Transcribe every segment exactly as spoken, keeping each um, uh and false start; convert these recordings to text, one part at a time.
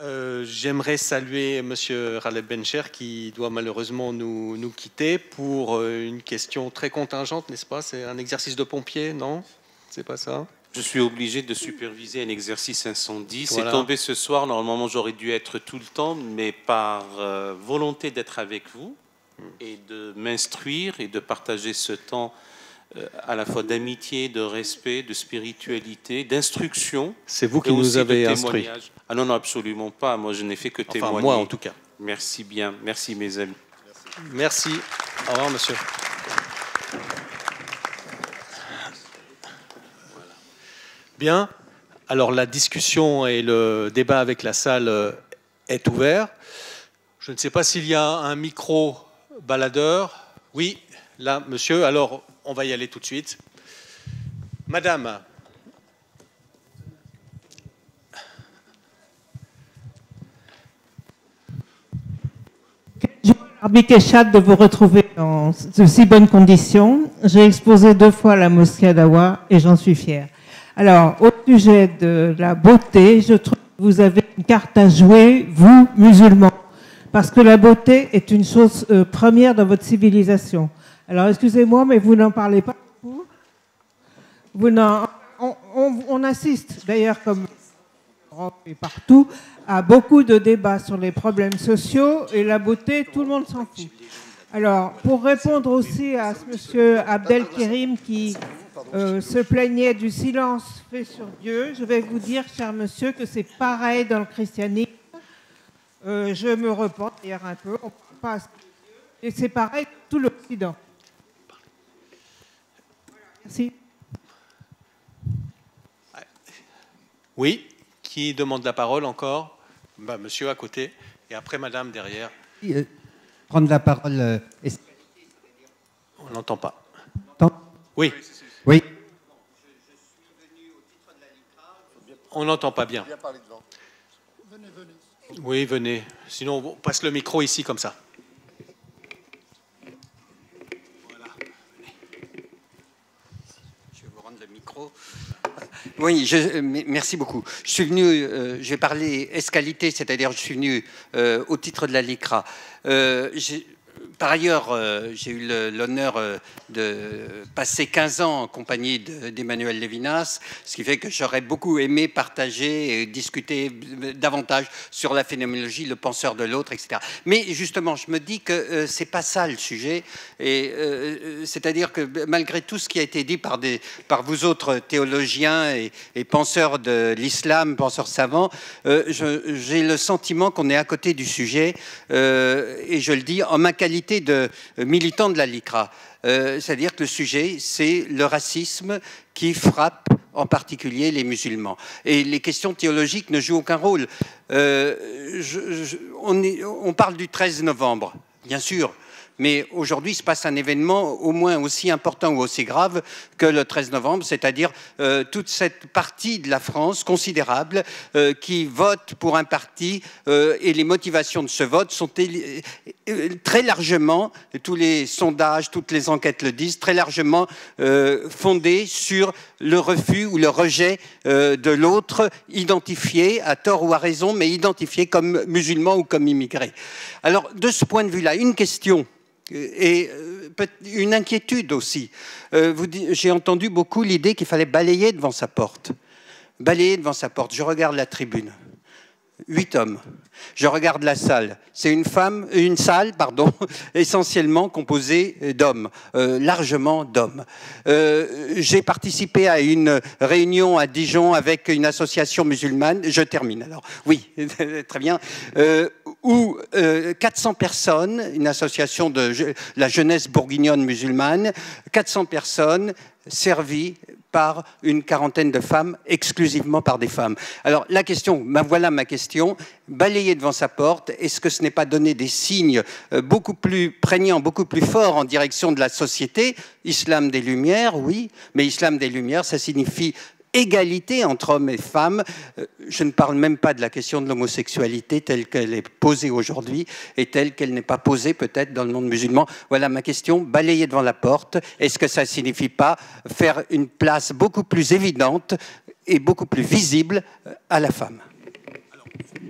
Euh, J'aimerais saluer Monsieur Khaled Bencher qui doit malheureusement nous, nous quitter pour euh, une question très contingente, n'est-ce pas? C'est un exercice de pompier, non? C'est pas ça? Je suis obligé de superviser un exercice incendie. Voilà. C'est tombé ce soir. Normalement, j'aurais dû être tout le temps, mais par euh, volonté d'être avec vous et de m'instruire et de partager ce temps euh, à la fois d'amitié, de respect, de spiritualité, d'instruction. C'est vous qui nous avez instruits. Ah non, non, absolument pas. Moi, je n'ai fait que témoigner. Enfin, moi, en tout cas. Merci bien. Merci, mes amis. Merci. Merci. Au revoir, monsieur. Bien. Alors, la discussion et le débat avec la salle est ouvert. Je ne sais pas s'il y a un micro baladeur. Oui, là, monsieur. Alors, on va y aller tout de suite. Madame. Rabbi Keshat, de vous retrouver dans de si bonnes conditions. J'ai exposé deux fois à la mosquée à Dawa et j'en suis fière. Alors, au sujet de la beauté, je trouve que vous avez une carte à jouer, vous, musulmans, parce que la beauté est une chose euh, première dans votre civilisation. Alors, excusez-moi, mais vous n'en parlez pas beaucoup. Vous n'en, on, on, on assiste, d'ailleurs, comme en Europe et partout, à beaucoup de débats sur les problèmes sociaux et la beauté, tout le monde s'en fout. Alors, pour répondre aussi à ce monsieur Abdelkérim qui euh, se plaignait du silence fait sur Dieu, je vais vous dire, cher monsieur, que c'est pareil dans le christianisme. Euh, je me repens d'ailleurs un peu, on passe, et c'est pareil dans tout l'Occident. Merci. Oui, qui demande la parole encore? Bah, monsieur à côté, et après madame derrière. Euh, prendre la parole. Euh, On n'entend pas. Oui. Oui. On n'entend pas bien. Oui, venez. Sinon, on passe le micro ici comme ça. Voilà. Je vais vous rendre le micro. Oui, je, merci beaucoup. Je suis venu, euh, je vais parler escalité, c'est-à-dire je suis venu euh, au titre de la LICRA. Euh, Par ailleurs, euh, j'ai eu l'honneur euh, de passer quinze ans en compagnie d'Emmanuel Levinas, ce qui fait que j'aurais beaucoup aimé partager et discuter davantage sur la phénoménologie, le penseur de l'autre, et cetera. Mais justement, je me dis que euh, c'est pas ça le sujet, et euh, c'est-à-dire que malgré tout ce qui a été dit par, des, par vous autres théologiens et, et penseurs de l'islam, penseurs savants, euh, j'ai le sentiment qu'on est à côté du sujet, euh, et je le dis en ma qualité de militant de la LICRA. Euh, C'est-à-dire que le sujet, c'est le racisme qui frappe en particulier les musulmans. Et les questions théologiques ne jouent aucun rôle. Euh, je, je, on, est, on parle du treize novembre, bien sûr. Mais aujourd'hui, il se passe un événement au moins aussi important ou aussi grave que le treize novembre, c'est-à-dire euh, toute cette partie de la France considérable euh, qui vote pour un parti euh, et les motivations de ce vote sont euh, très largement, tous les sondages, toutes les enquêtes le disent, très largement euh, fondées sur le refus ou le rejet euh, de l'autre, identifié, à tort ou à raison, mais identifié comme musulman ou comme immigré. Alors, de ce point de vue-là, une question et une inquiétude aussi. Euh, J'ai entendu beaucoup l'idée qu'il fallait balayer devant sa porte. Balayer devant sa porte. Je regarde la tribune. Huit hommes. Je regarde la salle. C'est une femme, une salle, pardon, essentiellement composée d'hommes, euh, largement d'hommes. Euh, J'ai participé à une réunion à Dijon avec une association musulmane. Je termine alors. Oui, très bien. Euh, où euh, quatre cents personnes, une association de la jeunesse bourguignonne musulmane, quatre cents personnes servies par une quarantaine de femmes, exclusivement par des femmes. Alors la question, ben voilà ma question, balayer devant sa porte, est-ce que ce n'est pas donner des signes beaucoup plus prégnants, beaucoup plus forts en direction de la société? Islam des Lumières, oui, mais Islam des Lumières, ça signifie égalité entre hommes et femmes. Je ne parle même pas de la question de l'homosexualité telle qu'elle est posée aujourd'hui et telle qu'elle n'est pas posée peut-être dans le monde musulman. Voilà ma question, balayer devant la porte. Est-ce que ça ne signifie pas faire une place beaucoup plus évidente et beaucoup plus visible à la femme? Alors,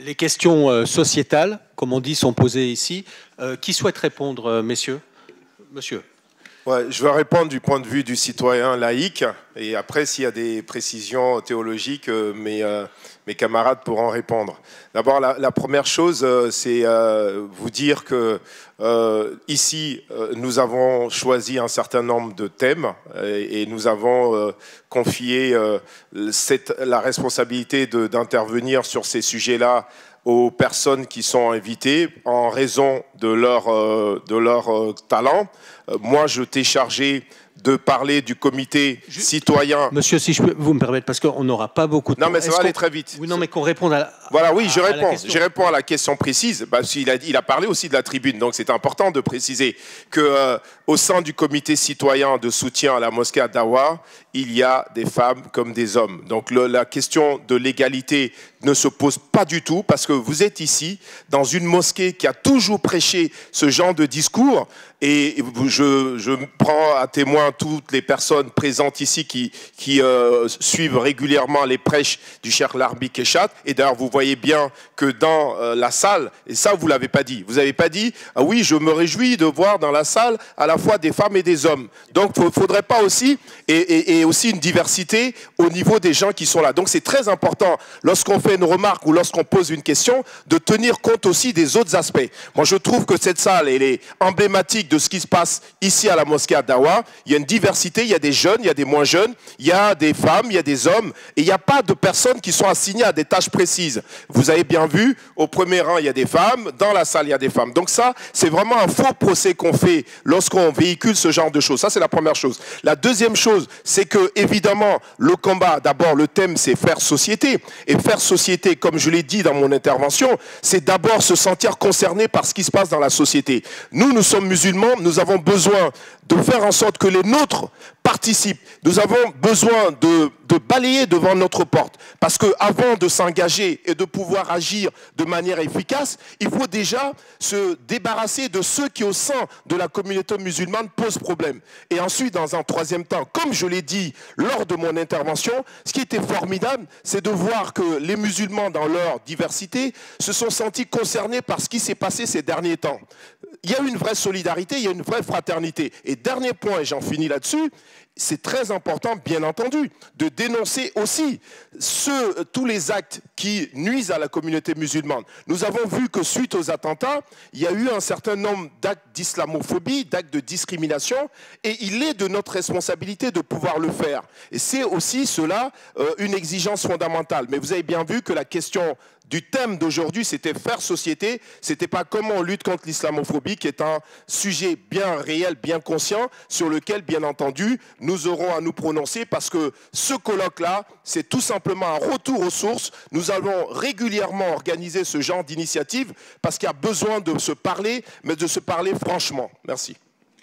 les questions euh, sociétales, comme on dit, sont posées ici. Euh, qui souhaite répondre, euh, messieurs? Monsieur. Ouais, je vais répondre du point de vue du citoyen laïque, et après, s'il y a des précisions théologiques, euh, mes, euh, mes camarades pourront répondre. D'abord, la, la première chose, euh, c'est euh, vous dire que euh, ici, euh, nous avons choisi un certain nombre de thèmes, et, et nous avons euh, confié euh, cette, la responsabilité de, d'intervenir sur ces sujets-là aux personnes qui sont invitées en raison de leur, euh, de leur euh, talent. Euh, moi, je t'ai chargé de parler du comité je... citoyen. Monsieur, si je peux vous me permettre, parce qu'on n'aura pas beaucoup de non, temps. Non, mais ça va aller très vite. Oui, non, mais qu'on réponde à la... Voilà, oui, je à, réponds. À je réponds à la question précise. Parce qu'il a, il a parlé aussi de la tribune, donc c'est important de préciser que euh, au sein du comité citoyen de soutien à la mosquée à Dawa, il y a des femmes comme des hommes. Donc le, la question de l'égalité ne se pose pas du tout, parce que vous êtes ici dans une mosquée qui a toujours prêché ce genre de discours. Et je, je prends à témoin toutes les personnes présentes ici qui, qui euh, suivent régulièrement les prêches du Cheikh Larbi Keshat. Et d'ailleurs, vous voyez bien que dans euh, la salle, et ça, vous ne l'avez pas dit, vous n'avez pas dit, ah oui, je me réjouis de voir dans la salle à la fois des femmes et des hommes. Donc, il ne faudrait pas aussi, et, et, et aussi une diversité au niveau des gens qui sont là. Donc, c'est très important, lorsqu'on fait une remarque ou lorsqu'on pose une question, de tenir compte aussi des autres aspects. Moi, je trouve que cette salle, elle est emblématique de ce qui se passe ici à la mosquée à Dawa. Il y a une diversité, il y a des jeunes, il y a des moins jeunes, il y a des femmes, il y a des hommes, et il n'y a pas de personnes qui sont assignées à des tâches précises. Vous avez bien vu, au premier rang, il y a des femmes, dans la salle, il y a des femmes. Donc ça, c'est vraiment un faux procès qu'on fait lorsqu'on véhicule ce genre de choses. Ça, c'est la première chose. La deuxième chose, c'est que, évidemment, le combat, d'abord, le thème, c'est faire société. Et faire société, comme je l'ai dit dans mon intervention, c'est d'abord se sentir concerné par ce qui se passe dans la société. Nous, nous sommes musulmans, nous avons besoin de faire en sorte que les nôtres participent. Nous avons besoin de, de balayer devant notre porte. Parce qu'avant de s'engager et de pouvoir agir de manière efficace, il faut déjà se débarrasser de ceux qui, au sein de la communauté musulmane, posent problème. Et ensuite, dans un troisième temps, comme je l'ai dit lors de mon intervention, ce qui était formidable, c'est de voir que les musulmans, dans leur diversité, se sont sentis concernés par ce qui s'est passé ces derniers temps. Il y a une vraie solidarité, il y a une vraie fraternité. Et dernier point, et j'en finis là-dessus, c'est très important, bien entendu, de dénoncer aussi ce, tous les actes qui nuisent à la communauté musulmane. Nous avons vu que suite aux attentats, il y a eu un certain nombre d'actes d'islamophobie, d'actes de discrimination, et il est de notre responsabilité de pouvoir le faire. Et c'est aussi cela euh, une exigence fondamentale. Mais vous avez bien vu que la question du thème d'aujourd'hui, c'était faire société, c'était pas comment on lutte contre l'islamophobie, qui est un sujet bien réel, bien conscient, sur lequel, bien entendu, nous aurons à nous prononcer, parce que ce colloque-là, c'est tout simplement un retour aux sources. Nous allons régulièrement organiser ce genre d'initiative, parce qu'il y a besoin de se parler, mais de se parler franchement. Merci.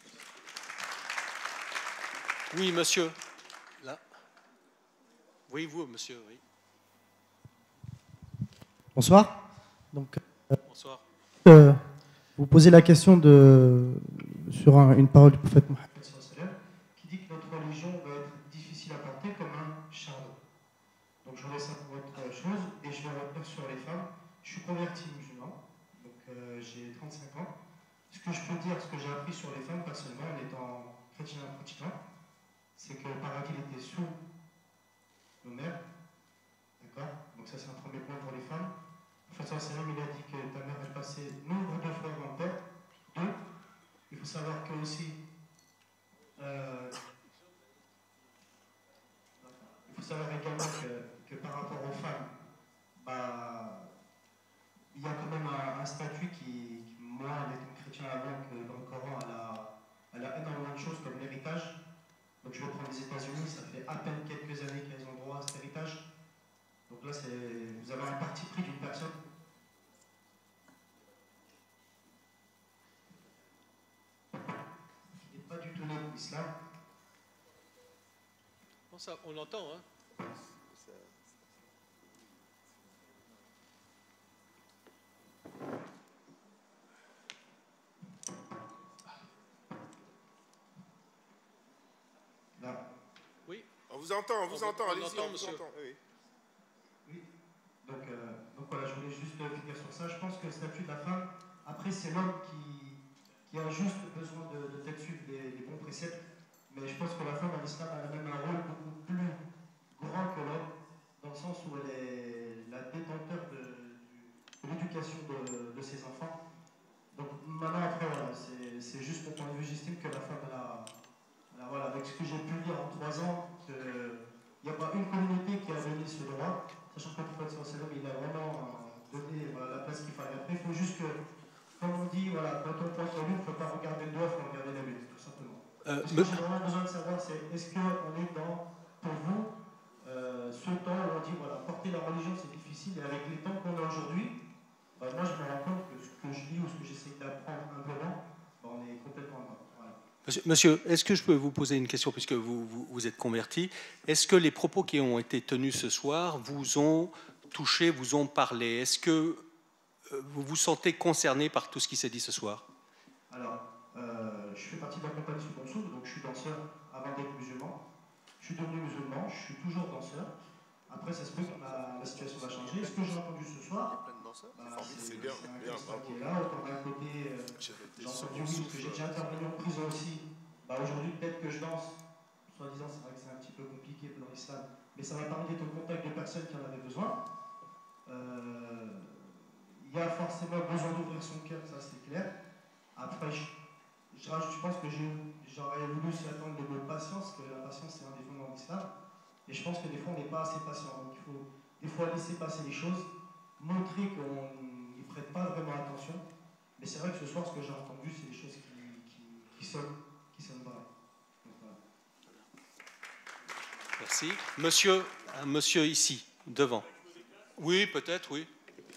Oui, monsieur. Là. Oui, vous, monsieur, oui. Bonsoir. Donc, euh, Bonsoir. Euh, vous posez la question de, sur un, une parole du prophète Mohammed qui dit que notre religion va être difficile à porter comme un chardon. Donc je voulais savoir autre chose et je vais revenir sur les femmes. Je suis converti musulman, donc euh, j'ai trente-cinq ans. Ce que je peux dire, ce que j'ai appris sur les femmes personnellement en étant chrétien pratiquant, c'est que le paradis était sous nos mères. D'accord? Donc ça c'est un premier point pour les femmes. Le prophète sallam, il a dit que ta mère est passée nombre de fois avant le père. Donc, il faut savoir que aussi, euh, il faut savoir également que, que par rapport aux femmes, bah, il y a quand même un, un statut qui, qui, moi, en étant chrétien avant, que dans le Coran, elle a, elle a énormément de choses comme l'héritage. Donc je vais prendre les États-Unis, ça fait à peine quelques années qu'elles ont droit à cet héritage. Donc là, vous avez un parti pris d'une personne qui n'est pas du tout né de l'islam. Bon, ça, on l'entend, hein. Là. Oui. On vous entend, on vous on entend, on allez-y, entend, on vous monsieur. entend. Oui. Oui. Donc, euh, donc voilà, je voulais juste ça. Je pense que le statut de la femme, après, c'est l'homme qui, qui a juste besoin de, de peut-être suivre les, les bons préceptes. Mais je pense que la femme en islam a même un rôle beaucoup plus grand que l'homme, dans le sens où elle est la détenteur de, de l'éducation de, de ses enfants. Donc maintenant, après, voilà, c'est juste mon point de vue. J'estime que la femme, elle a, elle a, voilà, avec ce que j'ai pu lire en trois ans, il n'y a pas une communauté qui a donné ce droit, sachant que le prophète sallallahu alayhi wa sallam, il a vraiment donné voilà, la place qu'il fallait. Après, il faut juste que, comme on dit, voilà, quand on pointe la lune, il ne faut pas regarder le doigt, il faut regarder la lune, tout simplement. Euh, ce que j'ai vraiment besoin de savoir, c'est est-ce qu'on est dans, pour vous, euh, ce temps où on dit, voilà, porter la religion, c'est difficile, et avec les temps qu'on a aujourd'hui, bah, moi je me rends compte que ce que je lis ou ce que j'essaie d'apprendre un peu là, bah, on est complètement en voilà. Monsieur, monsieur est-ce que je peux vous poser une question, puisque vous, vous, vous êtes converti? Est-ce que les propos qui ont été tenus ce soir vous ont touché, vous ont parlé? Est-ce que vous vous sentez concerné par tout ce qui s'est dit ce soir? Alors, euh, je fais partie de la compagnie Sous Bon Souffle, donc je suis danseur avant d'être musulman. Je suis devenu musulman, je suis toujours danseur. Après, ça se peut que ma, ma situation va changer. Ce que j'ai entendu ce soir, bah, c'est bien, un bien, qui est là. Autant d'un côté, euh, j'ai entendu oui, parce que j'ai déjà intervenu en prison aussi. Bah, aujourd'hui, peut-être que je danse, soi-disant, c'est vrai que c'est un petit peu compliqué dans l'islam, mais ça m'a permis d'être au contact de personnes qui en avaient besoin. Euh, il y a forcément besoin d'ouvrir son cœur, ça c'est clair. Après, je, je, je pense que j'aurais voulu aussi attendre le mot patience, que la patience c'est un des fondements de l'islam. Et je pense que des fois on n'est pas assez patient. Donc il faut des fois laisser passer les choses, montrer qu'on n'y prête pas vraiment attention. Mais c'est vrai que ce soir, ce que j'ai entendu, c'est des choses qui, qui, qui sonnent, qui sonnent vraies. Voilà. Merci. Monsieur, un monsieur ici, devant. Oui, peut-être, oui.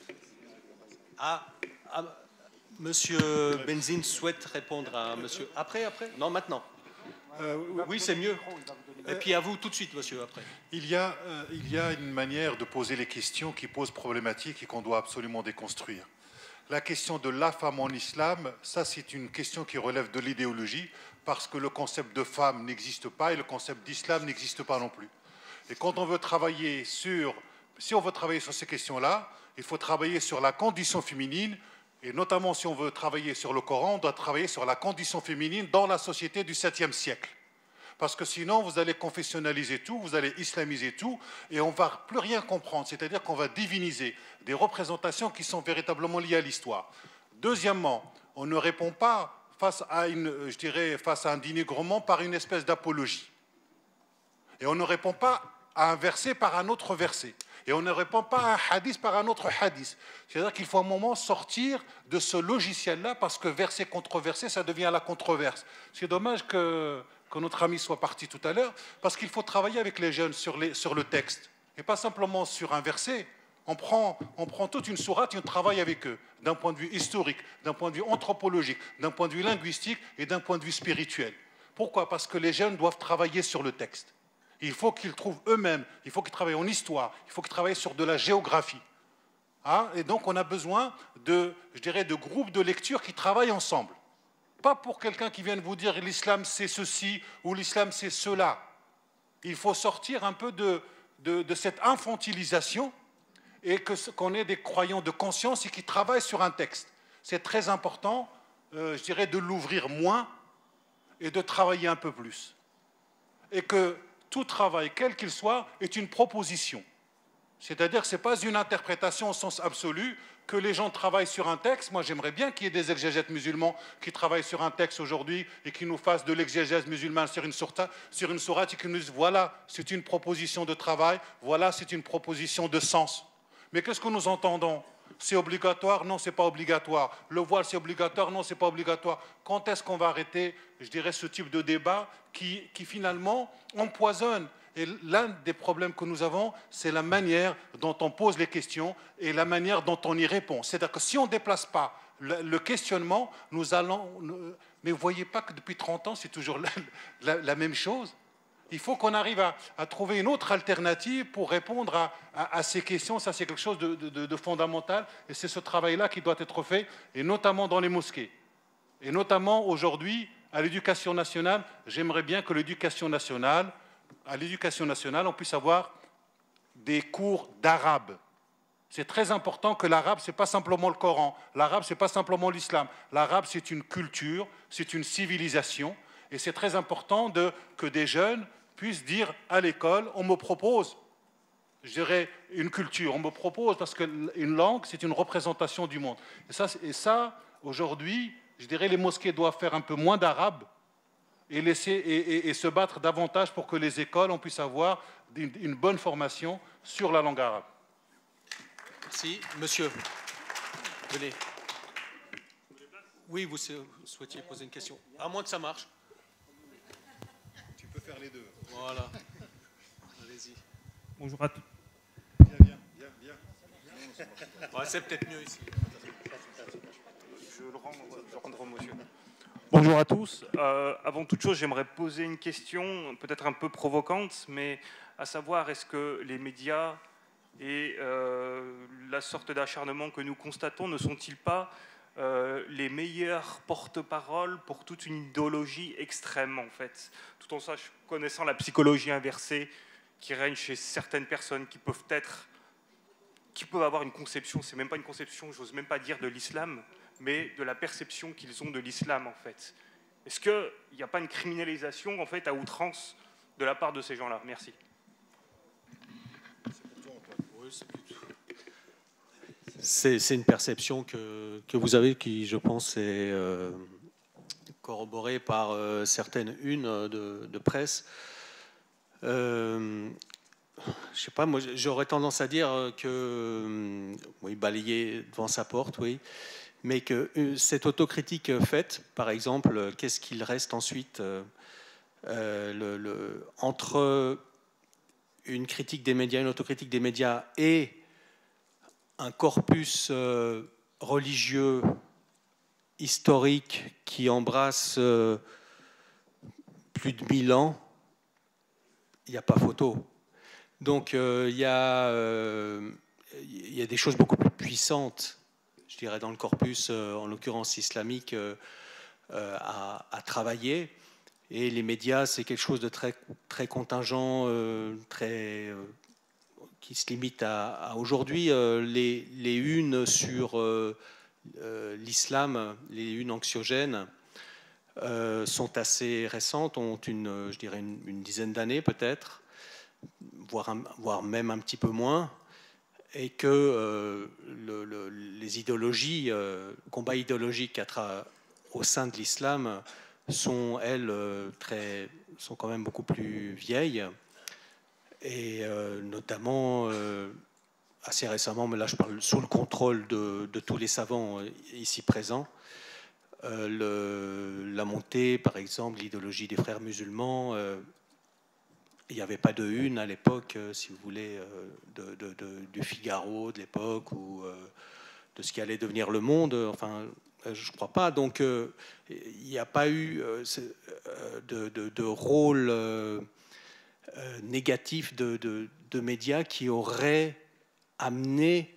Ah, ah, monsieur Benzine souhaite répondre à monsieur. Après, après? Non, maintenant. Euh, oui, c'est mieux. Et puis à vous tout de suite, monsieur, après. Il y a, euh, il y a une manière de poser les questions qui pose problématique et qu'on doit absolument déconstruire. La question de la femme en islam, ça c'est une question qui relève de l'idéologie parce que le concept de femme n'existe pas et le concept d'islam n'existe pas non plus. Et quand on veut travailler sur, si on veut travailler sur ces questions-là, il faut travailler sur la condition féminine et notamment si on veut travailler sur le Coran, on doit travailler sur la condition féminine dans la société du septième siècle. Parce que sinon, vous allez confessionnaliser tout, vous allez islamiser tout, et on ne va plus rien comprendre. C'est-à-dire qu'on va diviniser des représentations qui sont véritablement liées à l'histoire. Deuxièmement, on ne répond pas face à, une, je dirais, face à un dénigrement par une espèce d'apologie. Et on ne répond pas à un verset par un autre verset. Et on ne répond pas à un hadith par un autre hadith. C'est-à-dire qu'il faut un moment sortir de ce logiciel-là, parce que verset contre verset, ça devient la controverse. C'est dommage que... que notre ami soit parti tout à l'heure, parce qu'il faut travailler avec les jeunes sur, les, sur le texte, et pas simplement sur un verset. On prend, on prend toute une sourate et on travaille avec eux, d'un point de vue historique, d'un point de vue anthropologique, d'un point de vue linguistique et d'un point de vue spirituel. Pourquoi? Parce que les jeunes doivent travailler sur le texte. Il faut qu'ils trouvent eux-mêmes, il faut qu'ils travaillent en histoire, il faut qu'ils travaillent sur de la géographie. Hein? Et donc on a besoin de, je dirais, de groupes de lecture qui travaillent ensemble. Pas pour quelqu'un qui vienne vous dire l'islam c'est ceci ou l'islam c'est cela. Il faut sortir un peu de, de, de cette infantilisation et qu'on ait des croyants de conscience et qui travaillent sur un texte. C'est très important, euh, je dirais, de l'ouvrir moins et de travailler un peu plus. Et que tout travail, quel qu'il soit, est une proposition. C'est-à-dire que ce n'est pas une interprétation au sens absolu, que les gens travaillent sur un texte. Moi, j'aimerais bien qu'il y ait des exégètes musulmans qui travaillent sur un texte aujourd'hui et qui nous fassent de l'exégèse musulmane sur une sourate, sur une sourate et qui nous disent, voilà, c'est une proposition de travail, voilà, c'est une proposition de sens. Mais qu'est-ce que nous entendons? C'est obligatoire? Non, ce n'est pas obligatoire. Le voile, c'est obligatoire? Non, ce n'est pas obligatoire. Quand est-ce qu'on va arrêter, je dirais, ce type de débat qui, qui finalement empoisonne? Et l'un des problèmes que nous avons, c'est la manière dont on pose les questions et la manière dont on y répond. C'est-à-dire que si on ne déplace pas le, le questionnement, nous allons... Mais vous ne voyez pas que depuis trente ans, c'est toujours la, la, la même chose? Il faut qu'on arrive à, à trouver une autre alternative pour répondre à, à, à ces questions. Ça, c'est quelque chose de, de, de fondamental. Et c'est ce travail-là qui doit être fait, et notamment dans les mosquées. Et notamment aujourd'hui, à l'éducation nationale, j'aimerais bien que l'éducation nationale... à l'éducation nationale, on puisse avoir des cours d'arabe. C'est très important que l'arabe, ce n'est pas simplement le Coran. L'arabe, ce n'est pas simplement l'islam. L'arabe, c'est une culture, c'est une civilisation. Et c'est très important de, que des jeunes puissent dire à l'école, on me propose, je dirais, une culture. On me propose, parce qu'une langue, c'est une représentation du monde. Et ça, et ça aujourd'hui, je dirais, les mosquées doivent faire un peu moins d'arabe et, laisser, et, et, et se battre davantage pour que les écoles on puisse avoir une, une bonne formation sur la langue arabe. Merci. Monsieur, venez. Oui, vous souhaitiez poser une question. À moins que ça marche. Tu peux faire les deux. Voilà. Allez-y. Bonjour à tous. Viens, viens, viens, viens. Ouais, c'est peut-être mieux ici. Je le rends, je rendrai au monsieur. Bonjour à tous. Euh, avant toute chose, j'aimerais poser une question peut-être un peu provocante, mais à savoir, est-ce que les médias et euh, la sorte d'acharnement que nous constatons ne sont-ils pas euh, les meilleurs porte-parole pour toute une idéologie extrême, en fait, tout en sachant, connaissant la psychologie inversée qui règne chez certaines personnes qui peuvent être, qui peuvent avoir une conception, c'est même pas une conception, j'ose même pas dire de l'islam, mais de la perception qu'ils ont de l'islam, en fait. Est-ce qu'il n'y a pas une criminalisation, en fait, à outrance de la part de ces gens-là? Merci. C'est une perception que, que vous avez qui, je pense, est euh, corroborée par euh, certaines unes de, de presse. Euh, je sais pas, moi j'aurais tendance à dire que, oui, balayer devant sa porte, oui, mais que cette autocritique faite, par exemple, qu'est-ce qu'il reste ensuite euh, le, le, entre une critique des médias, une autocritique des médias et un corpus euh, religieux, historique, qui embrasse euh, plus de mille ans, il n'y a pas photo. Donc euh, il y a, euh, y a des choses beaucoup plus puissantes, je dirais, dans le corpus, euh, en l'occurrence islamique, euh, euh, à, à travailler. Et les médias, c'est quelque chose de très, très contingent, euh, très, euh, qui se limite à, à aujourd'hui. Euh, les, les unes sur euh, euh, l'islam, les unes anxiogènes, euh, sont assez récentes, ont une, je dirais une, une dizaine d'années peut-être, voire, un, voire même un petit peu moins, et que euh, le, le, les idéologies, euh, combats idéologiques à tra- au sein de l'islam sont, elles, très, sont quand même beaucoup plus vieilles, et euh, notamment euh, assez récemment, mais là je parle sous le contrôle de, de tous les savants ici présents, euh, le, la montée, par exemple, l'idéologie des frères musulmans. Euh, il n'y avait pas de une à l'époque, euh, si vous voulez, euh, de, de, de, du Figaro de l'époque, ou euh, de ce qui allait devenir Le Monde. Enfin, je ne crois pas. Donc, euh, il n'y a pas eu euh, de, de, de rôle euh, euh, négatif de, de, de médias qui auraient amené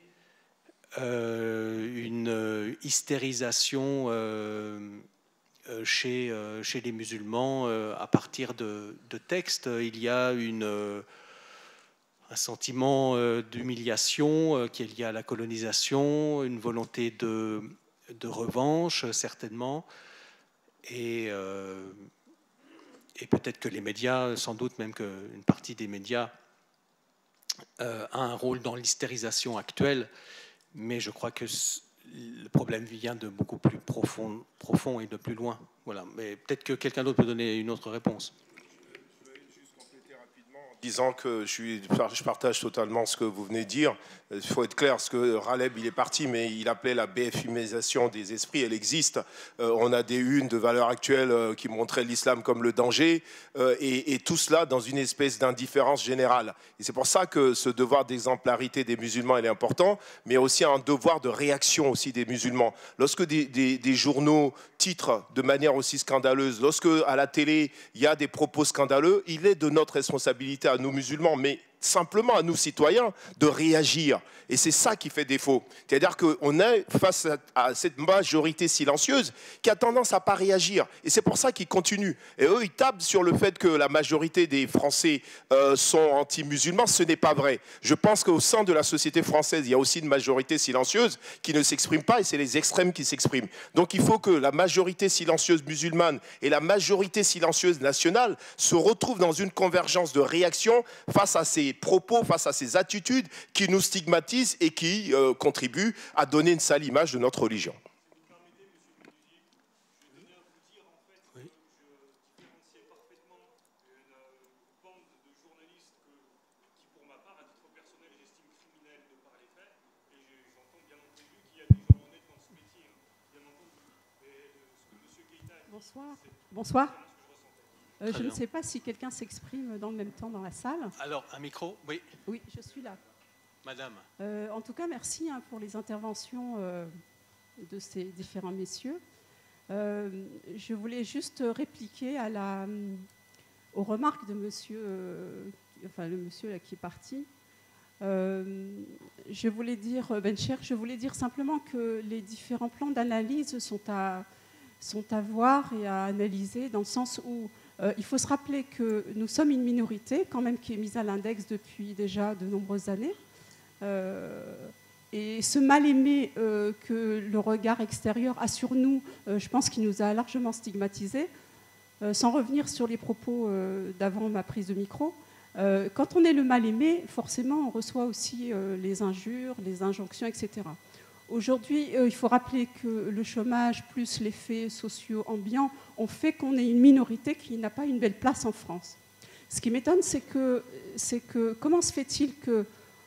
euh, une hystérisation euh, chez, euh, chez les musulmans euh, à partir de, de textes. Il y a une, euh, un sentiment euh, d'humiliation euh, qui est lié à la colonisation, une volonté de de revanche, certainement, et, euh, et peut-être que les médias, sans doute même qu'une partie des médias euh, a un rôle dans l'hystérisation actuelle, mais je crois que le problème vient de beaucoup plus profond, profond et de plus loin. Voilà. Mais peut-être que quelqu'un d'autre peut donner une autre réponse. Disant que je, suis, je partage totalement ce que vous venez de dire. Il faut être clair, parce que Raleb, il est parti, mais il appelait la B F imisation des esprits, elle existe. Euh, on a des unes de valeur actuelle euh, qui montraient l'islam comme le danger, euh, et, et tout cela dans une espèce d'indifférence générale. Et c'est pour ça que ce devoir d'exemplarité des musulmans, il est important, mais aussi un devoir de réaction aussi des musulmans. Lorsque des, des, des journaux titrent de manière aussi scandaleuse, lorsque à la télé, il y a des propos scandaleux, il est de notre responsabilité à nous musulmans, mais simplement à nous citoyens de réagir. Et c'est ça qui fait défaut. C'est-à-dire qu'on est face à cette majorité silencieuse qui a tendance à ne pas réagir. Et c'est pour ça qu'ils continuent. Et eux, ils tapent sur le fait que la majorité des Français euh, sont anti-musulmans. Ce n'est pas vrai. Je pense qu'au sein de la société française, il y a aussi une majorité silencieuse qui ne s'exprime pas, et c'est les extrêmes qui s'expriment. Donc il faut que la majorité silencieuse musulmane et la majorité silencieuse nationale se retrouvent dans une convergence de réaction face à ces propos, face à ces attitudes qui nous stigmatisent et qui euh, contribuent à donner une sale image de notre religion. Bonsoir. Bonsoir. Euh, je ne sais pas si quelqu'un s'exprime dans le même temps dans la salle. Alors, un micro, oui. Oui, je suis là. Madame. Euh, en tout cas, merci hein, pour les interventions euh, de ces différents messieurs. Euh, je voulais juste répliquer à la, aux remarques de monsieur, euh, enfin le monsieur là, qui est parti. Euh, je voulais dire, Bencher, je voulais dire simplement que les différents plans d'analyse sont à, sont à voir et à analyser dans le sens où euh, il faut se rappeler que nous sommes une minorité quand même qui est mise à l'index depuis déjà de nombreuses années. Euh, et ce mal-aimé euh, que le regard extérieur a sur nous, euh, je pense qu'il nous a largement stigmatisés. Euh, sans revenir sur les propos euh, d'avant ma prise de micro, euh, quand on est le mal-aimé, forcément on reçoit aussi euh, les injures, les injonctions, et cetera. Aujourd'hui, euh, il faut rappeler que le chômage plus les faits sociaux ambiants ont fait qu'on est une minorité qui n'a pas une belle place en France. Ce qui m'étonne, c'est que, c'est que comment se fait-il que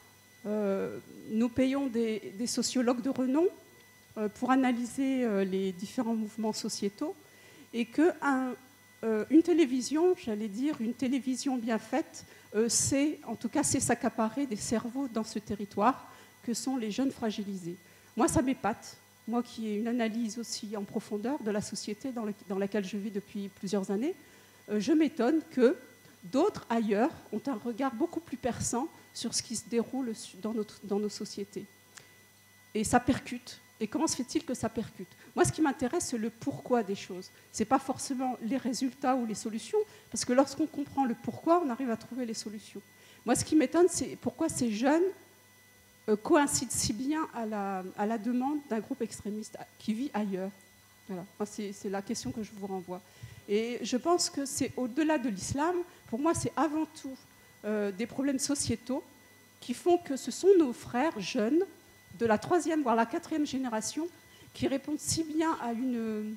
Euh, nous payons des, des sociologues de renom euh, pour analyser euh, les différents mouvements sociétaux et qu'une euh, télévision, j'allais dire, une télévision bien faite, euh, c'est, en tout cas, c'est s'accaparer des cerveaux dans ce territoire que sont les jeunes fragilisés. Moi, ça m'épate. Moi qui ai une analyse aussi en profondeur de la société dans, le, dans laquelle je vis depuis plusieurs années, euh, je m'étonne que d'autres ailleurs ont un regard beaucoup plus perçant sur ce qui se déroule dans, notre, dans nos sociétés. Et ça percute. Et comment se fait-il que ça percute? Moi, ce qui m'intéresse, c'est le pourquoi des choses. Ce n'est pas forcément les résultats ou les solutions, parce que lorsqu'on comprend le pourquoi, on arrive à trouver les solutions. Moi, ce qui m'étonne, c'est pourquoi ces jeunes euh, coïncident si bien à la, à la demande d'un groupe extrémiste qui vit ailleurs. Voilà. C'est, c'est la question que je vous renvoie. Et je pense que c'est au-delà de l'islam. Pour moi, c'est avant tout Euh, des problèmes sociétaux qui font que ce sont nos frères jeunes de la troisième, voire la quatrième génération qui répondent si bien à une,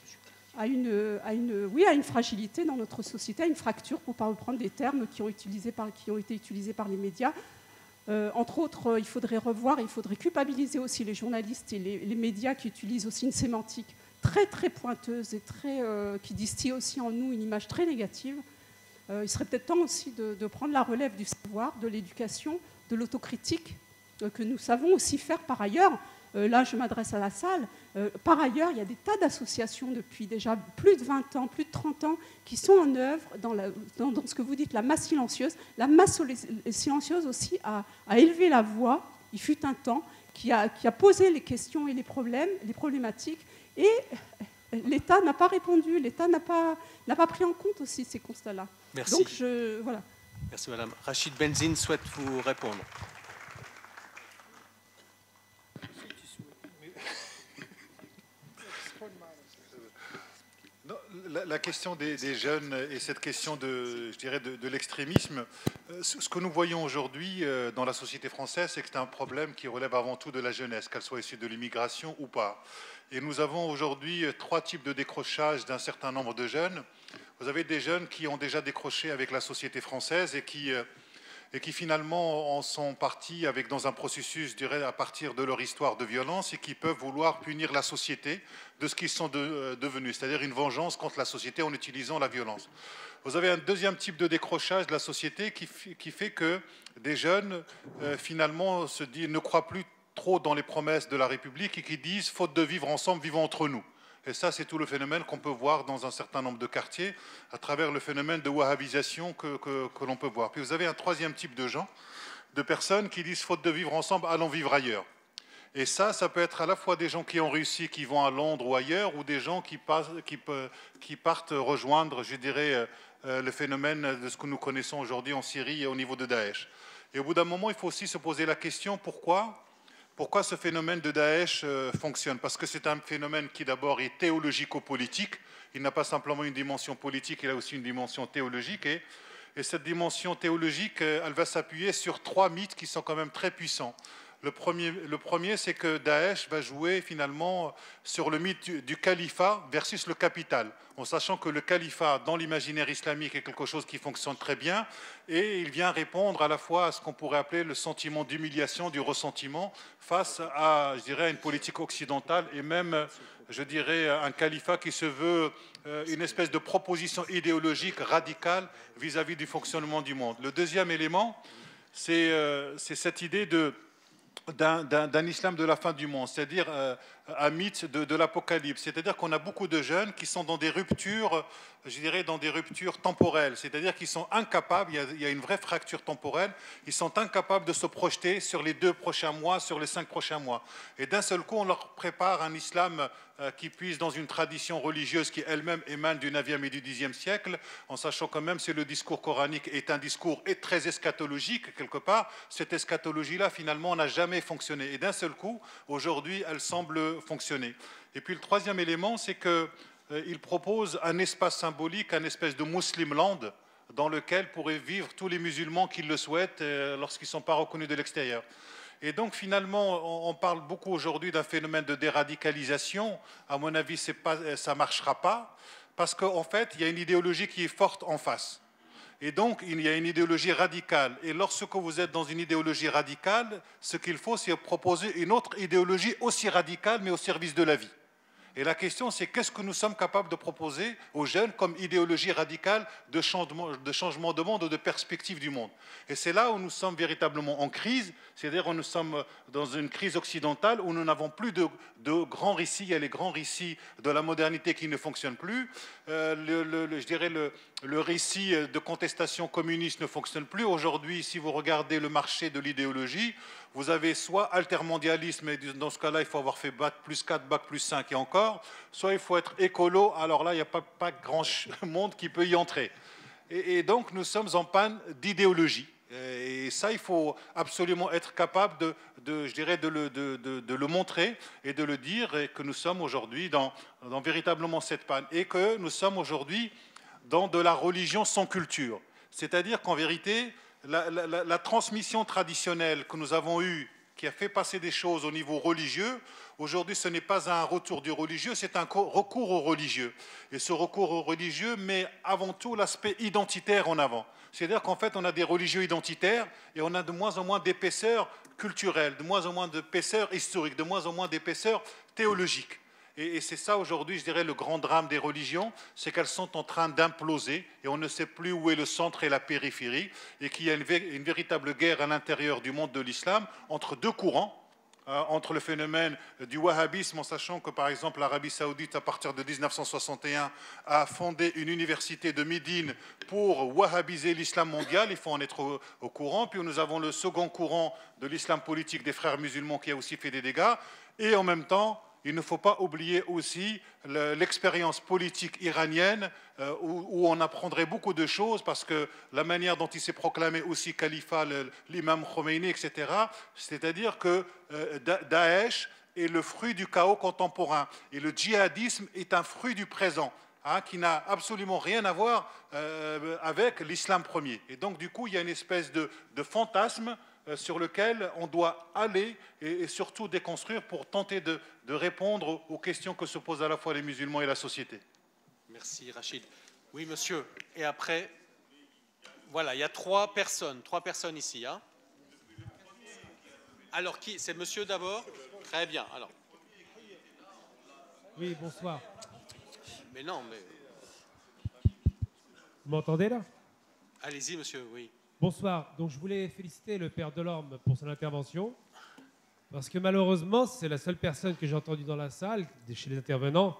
à une, à une, oui, à une fragilité dans notre société, à une fracture, pour ne pas reprendre des termes qui ont, utilisés par, qui ont été utilisés par les médias. Euh, entre autres, euh, il faudrait revoir, il faudrait culpabiliser aussi les journalistes et les, les médias qui utilisent aussi une sémantique très, très pointeuse et très, euh, qui distille aussi en nous une image très négative. Euh, il serait peut-être temps aussi de, de prendre la relève du savoir, de l'éducation, de l'autocritique, euh, que nous savons aussi faire par ailleurs. Euh, là, je m'adresse à la salle. Euh, par ailleurs, il y a des tas d'associations depuis déjà plus de vingt ans, plus de trente ans, qui sont en œuvre dans, la, dans, dans ce que vous dites, la masse silencieuse. La masse silencieuse aussi a, a élevé la voix, il fut un temps, qui a, qui a posé les questions et les problèmes, les problématiques, et l'État n'a pas répondu, l'État n'a pas, n'a pas pris en compte aussi ces constats-là. Merci. Donc je, voilà. Merci Madame. Rachid Benzine souhaite vous répondre. Non, la, la question des, des jeunes et cette question de, je dirais, de, de l'extrémisme, ce que nous voyons aujourd'hui dans la société française, c'est que c'est un problème qui relève avant tout de la jeunesse, qu'elle soit issue de l'immigration ou pas. Et nous avons aujourd'hui trois types de décrochage d'un certain nombre de jeunes. Vous avez des jeunes qui ont déjà décroché avec la société française et qui, et qui finalement en sont partis avec, dans un processus, je dirais, à partir de leur histoire de violence et qui peuvent vouloir punir la société de ce qu'ils sont de, devenus, c'est-à-dire une vengeance contre la société en utilisant la violence. Vous avez un deuxième type de décrochage de la société qui, qui fait que des jeunes, euh, finalement, se disent, ne croient plus trop dans les promesses de la République et qui disent « faute de vivre ensemble, vivons entre nous ». Et ça, c'est tout le phénomène qu'on peut voir dans un certain nombre de quartiers à travers le phénomène de wahhabisation que, que, que l'on peut voir. Puis vous avez un troisième type de gens, de personnes qui disent, faute de vivre ensemble, allons vivre ailleurs. Et ça, ça peut être à la fois des gens qui ont réussi, qui vont à Londres ou ailleurs, ou des gens qui, passent, qui, qui partent rejoindre, je dirais, le phénomène de ce que nous connaissons aujourd'hui en Syrie et au niveau de Daesh. Et au bout d'un moment, il faut aussi se poser la question, pourquoi Pourquoi ce phénomène de Daesh euh, fonctionne? Parce que c'est un phénomène qui d'abord est théologico-politique. Il n'a pas simplement une dimension politique, il a aussi une dimension théologique. Et, et cette dimension théologique, euh, elle va s'appuyer sur trois mythes qui sont quand même très puissants. Le premier, le premier c'est que Daesh va jouer finalement sur le mythe du, du califat versus le capital, en sachant que le califat, dans l'imaginaire islamique, est quelque chose qui fonctionne très bien, et il vient répondre à la fois à ce qu'on pourrait appeler le sentiment d'humiliation, du ressentiment, face à, je dirais, une politique occidentale, et même, je dirais, un califat qui se veut une espèce de proposition idéologique radicale vis-à-vis du fonctionnement du monde. Le deuxième élément, c'est euh, cette idée de d'un islam de la fin du monde, c'est-à-dire euh, un mythe de, de l'apocalypse. C'est-à-dire qu'on a beaucoup de jeunes qui sont dans des ruptures, je dirais dans des ruptures temporelles, c'est-à-dire qu'ils sont incapables, il y, a, il y a une vraie fracture temporelle, ils sont incapables de se projeter sur les deux prochains mois, sur les cinq prochains mois. Et d'un seul coup, on leur prépare un islam euh, qui puise dans une tradition religieuse qui elle-même émane du neuvième et du dixième siècle, en sachant quand même que le discours coranique est un discours est très eschatologique, quelque part. Cette eschatologie-là, finalement, n'a jamais fonctionné. Et d'un seul coup, aujourd'hui, elle semble fonctionner. Et puis le troisième élément, c'est qu'il euh, propose un espace symbolique, un espèce de Muslim land, dans lequel pourraient vivre tous les musulmans qui le souhaitent euh, lorsqu'ils ne sont pas reconnus de l'extérieur. Et donc finalement, on parle beaucoup aujourd'hui d'un phénomène de déradicalisation. À mon avis, pas, ça ne marchera pas, parce qu'en fait, il y a une idéologie qui est forte en face. Et donc, il y a une idéologie radicale. Et lorsque vous êtes dans une idéologie radicale, ce qu'il faut, c'est proposer une autre idéologie aussi radicale, mais au service de la vie. Et la question, c'est qu'est-ce que nous sommes capables de proposer aux jeunes comme idéologie radicale de changement, de changement de monde ou de perspective du monde. Et c'est là où nous sommes véritablement en crise, c'est-à-dire où nous sommes dans une crise occidentale où nous n'avons plus de, de grands récits. Il y a les grands récits de la modernité qui ne fonctionnent plus. Euh, le, le, le, je dirais le, le récit de contestation communiste ne fonctionne plus. Aujourd'hui, si vous regardez le marché de l'idéologie, vous avez soit altermondialisme, et dans ce cas-là, il faut avoir fait bac plus quatre, bac plus cinq et encore, soit il faut être écolo, alors là, il n'y a pas, pas grand monde qui peut y entrer. Et, et donc, nous sommes en panne d'idéologie. Et ça, il faut absolument être capable de, de, je dirais, de, le, de, de, de le montrer et de le dire, et que nous sommes aujourd'hui dans, dans véritablement cette panne. Et que nous sommes aujourd'hui dans de la religion sans culture. C'est-à-dire qu'en vérité, La, la, la transmission traditionnelle que nous avons eue, qui a fait passer des choses au niveau religieux, aujourd'hui ce n'est pas un retour du religieux, c'est un recours au religieux. Et ce recours au religieux met avant tout l'aspect identitaire en avant. C'est-à-dire qu'en fait on a des religieux identitaires et on a de moins en moins d'épaisseur culturelle, de moins en moins d'épaisseur historique, de moins en moins d'épaisseur théologique. Et c'est ça aujourd'hui, je dirais, le grand drame des religions, c'est qu'elles sont en train d'imploser et on ne sait plus où est le centre et la périphérie et qu'il y a une, vé une véritable guerre à l'intérieur du monde de l'islam entre deux courants, euh, entre le phénomène du wahhabisme, en sachant que par exemple l'Arabie saoudite, à partir de mille neuf cent soixante et un, a fondé une université de Médine pour wahhabiser l'islam mondial, il faut en être au, au courant. Puis nous avons le second courant de l'islam politique des frères musulmans qui a aussi fait des dégâts, et en même temps, il ne faut pas oublier aussi l'expérience politique iranienne euh, où, où on apprendrait beaucoup de choses parce que la manière dont il s'est proclamé aussi califat, l'imam Khomeini, et cetera, c'est-à-dire que euh, Daesh est le fruit du chaos contemporain et le djihadisme est un fruit du présent. Hein, qui n'a absolument rien à voir euh, avec l'islam premier. Et donc, du coup, il y a une espèce de, de fantasme euh, sur lequel on doit aller et, et surtout déconstruire pour tenter de, de répondre aux questions que se posent à la fois les musulmans et la société. Merci, Rachid. Oui, monsieur. Et après, voilà, il y a trois personnes, trois personnes ici. Hein. Alors, qui? C'est monsieur d'abord? Très bien. Alors. Oui, bonsoir. Mais non, mais... Vous m'entendez là? Allez-y, monsieur, oui. Bonsoir. Donc, je voulais féliciter le père Delorme pour son intervention, parce que malheureusement, c'est la seule personne que j'ai entendue dans la salle, chez les intervenants,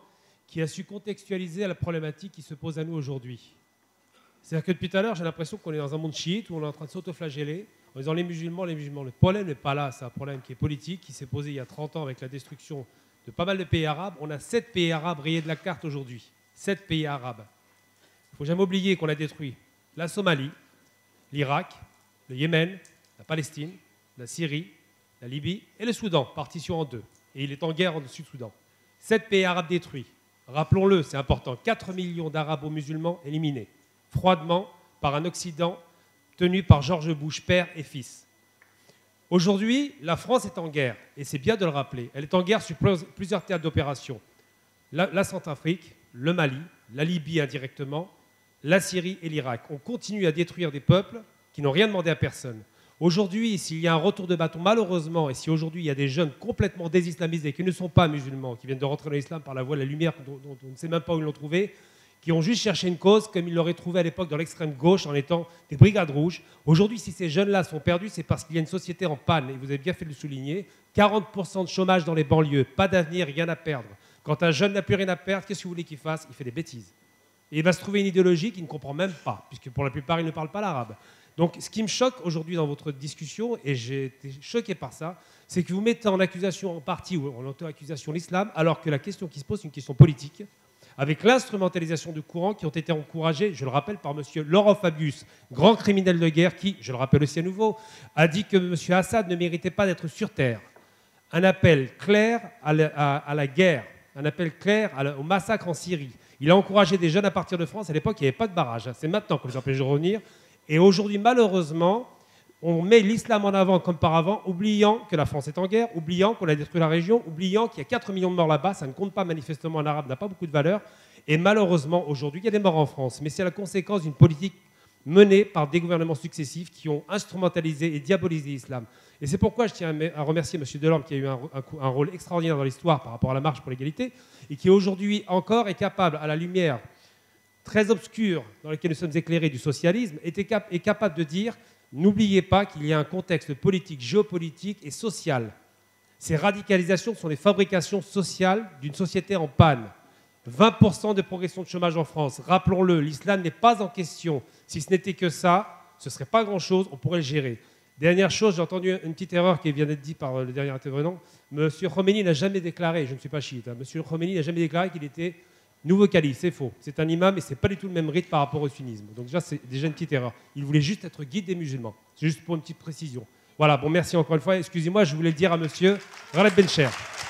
qui a su contextualiser la problématique qui se pose à nous aujourd'hui. C'est-à-dire que depuis tout à l'heure, j'ai l'impression qu'on est dans un monde chiite où on est en train de s'autoflageller en disant les musulmans, les musulmans. Le problème n'est pas là, c'est un problème qui est politique, qui s'est posé il y a trente ans avec la destruction de pas mal de pays arabes. On a sept pays arabes rayés de la carte aujourd'hui. Sept pays arabes. Il ne faut jamais oublier qu'on a détruit la Somalie, l'Irak, le Yémen, la Palestine, la Syrie, la Libye et le Soudan, partition en deux. Et il est en guerre en Sud-Soudan. Sept pays arabes détruits. Rappelons-le, c'est important, quatre millions d'arabo-musulmans éliminés, froidement, par un Occident tenu par George Bush, père et fils. Aujourd'hui, la France est en guerre, et c'est bien de le rappeler. Elle est en guerre sur plusieurs théâtres d'opération. La, la Centrafrique, le Mali, la Libye indirectement, la Syrie et l'Irak. On continue à détruire des peuples qui n'ont rien demandé à personne. Aujourd'hui, s'il y a un retour de bâton, malheureusement, et si aujourd'hui il y a des jeunes complètement désislamisés qui ne sont pas musulmans, qui viennent de rentrer dans l'islam par la voie de la lumière, dont, dont on ne sait même pas où ils l'ont trouvé, qui ont juste cherché une cause comme ils l'auraient trouvé à l'époque dans l'extrême gauche en étant des brigades rouges. Aujourd'hui, si ces jeunes-là sont perdus, c'est parce qu'il y a une société en panne, et vous avez bien fait de le souligner. quarante pour cent de chômage dans les banlieues, pas d'avenir, rien à perdre. Quand un jeune n'a plus rien à perdre, qu'est-ce que vous voulez qu'il fasse? Il fait des bêtises. Et il va se trouver une idéologie qu'il ne comprend même pas, puisque pour la plupart, il ne parle pas l'arabe. Donc, ce qui me choque aujourd'hui dans votre discussion, et j'ai été choqué par ça, c'est que vous mettez en accusation en partie, ou en auto-accusation l'islam, alors que la question qui se pose, c'est une question politique, avec l'instrumentalisation de courants qui ont été encouragés, je le rappelle, par M. Laurent Fabius, grand criminel de guerre, qui, je le rappelle aussi à nouveau, a dit que M. Assad ne méritait pas d'être sur terre. Un appel clair à la, à, à la guerre, un appel clair à la, au massacre en Syrie. Il a encouragé des jeunes à partir de France. À l'époque, il n'y avait pas de barrage. C'est maintenant qu'on les empêche de revenir. Et aujourd'hui, malheureusement, on met l'islam en avant comme par avant, oubliant que la France est en guerre, oubliant qu'on a détruit la région, oubliant qu'il y a quatre millions de morts là-bas. Ça ne compte pas manifestement, un arabe n'a pas beaucoup de valeur. Et malheureusement, aujourd'hui, il y a des morts en France. Mais c'est la conséquence d'une politique menée par des gouvernements successifs qui ont instrumentalisé et diabolisé l'islam. Et c'est pourquoi je tiens à remercier M. Delorme qui a eu un, un, un rôle extraordinaire dans l'histoire par rapport à la marche pour l'égalité et qui aujourd'hui encore est capable, à la lumière très obscure dans laquelle nous sommes éclairés du socialisme, est, cap est capable de dire n'oubliez pas qu'il y a un contexte politique, géopolitique et social. Ces radicalisations sont les fabrications sociales d'une société en panne. vingt pour cent de progression de chômage en France. Rappelons-le, l'islam n'est pas en question. Si ce n'était que ça, ce ne serait pas grand-chose, on pourrait le gérer. Dernière chose, j'ai entendu une petite erreur qui vient d'être dite par le dernier intervenant. M. Khomeini n'a jamais déclaré, je ne suis pas chiite, hein, M. Khomeini n'a jamais déclaré qu'il était nouveau calife, c'est faux. C'est un imam et ce n'est pas du tout le même rite par rapport au sunnisme. Donc déjà, c'est déjà une petite erreur. Il voulait juste être guide des musulmans. C'est juste pour une petite précision. Voilà, bon, merci encore une fois. Excusez-moi, je voulais le dire à M. Ghaleb Bencher.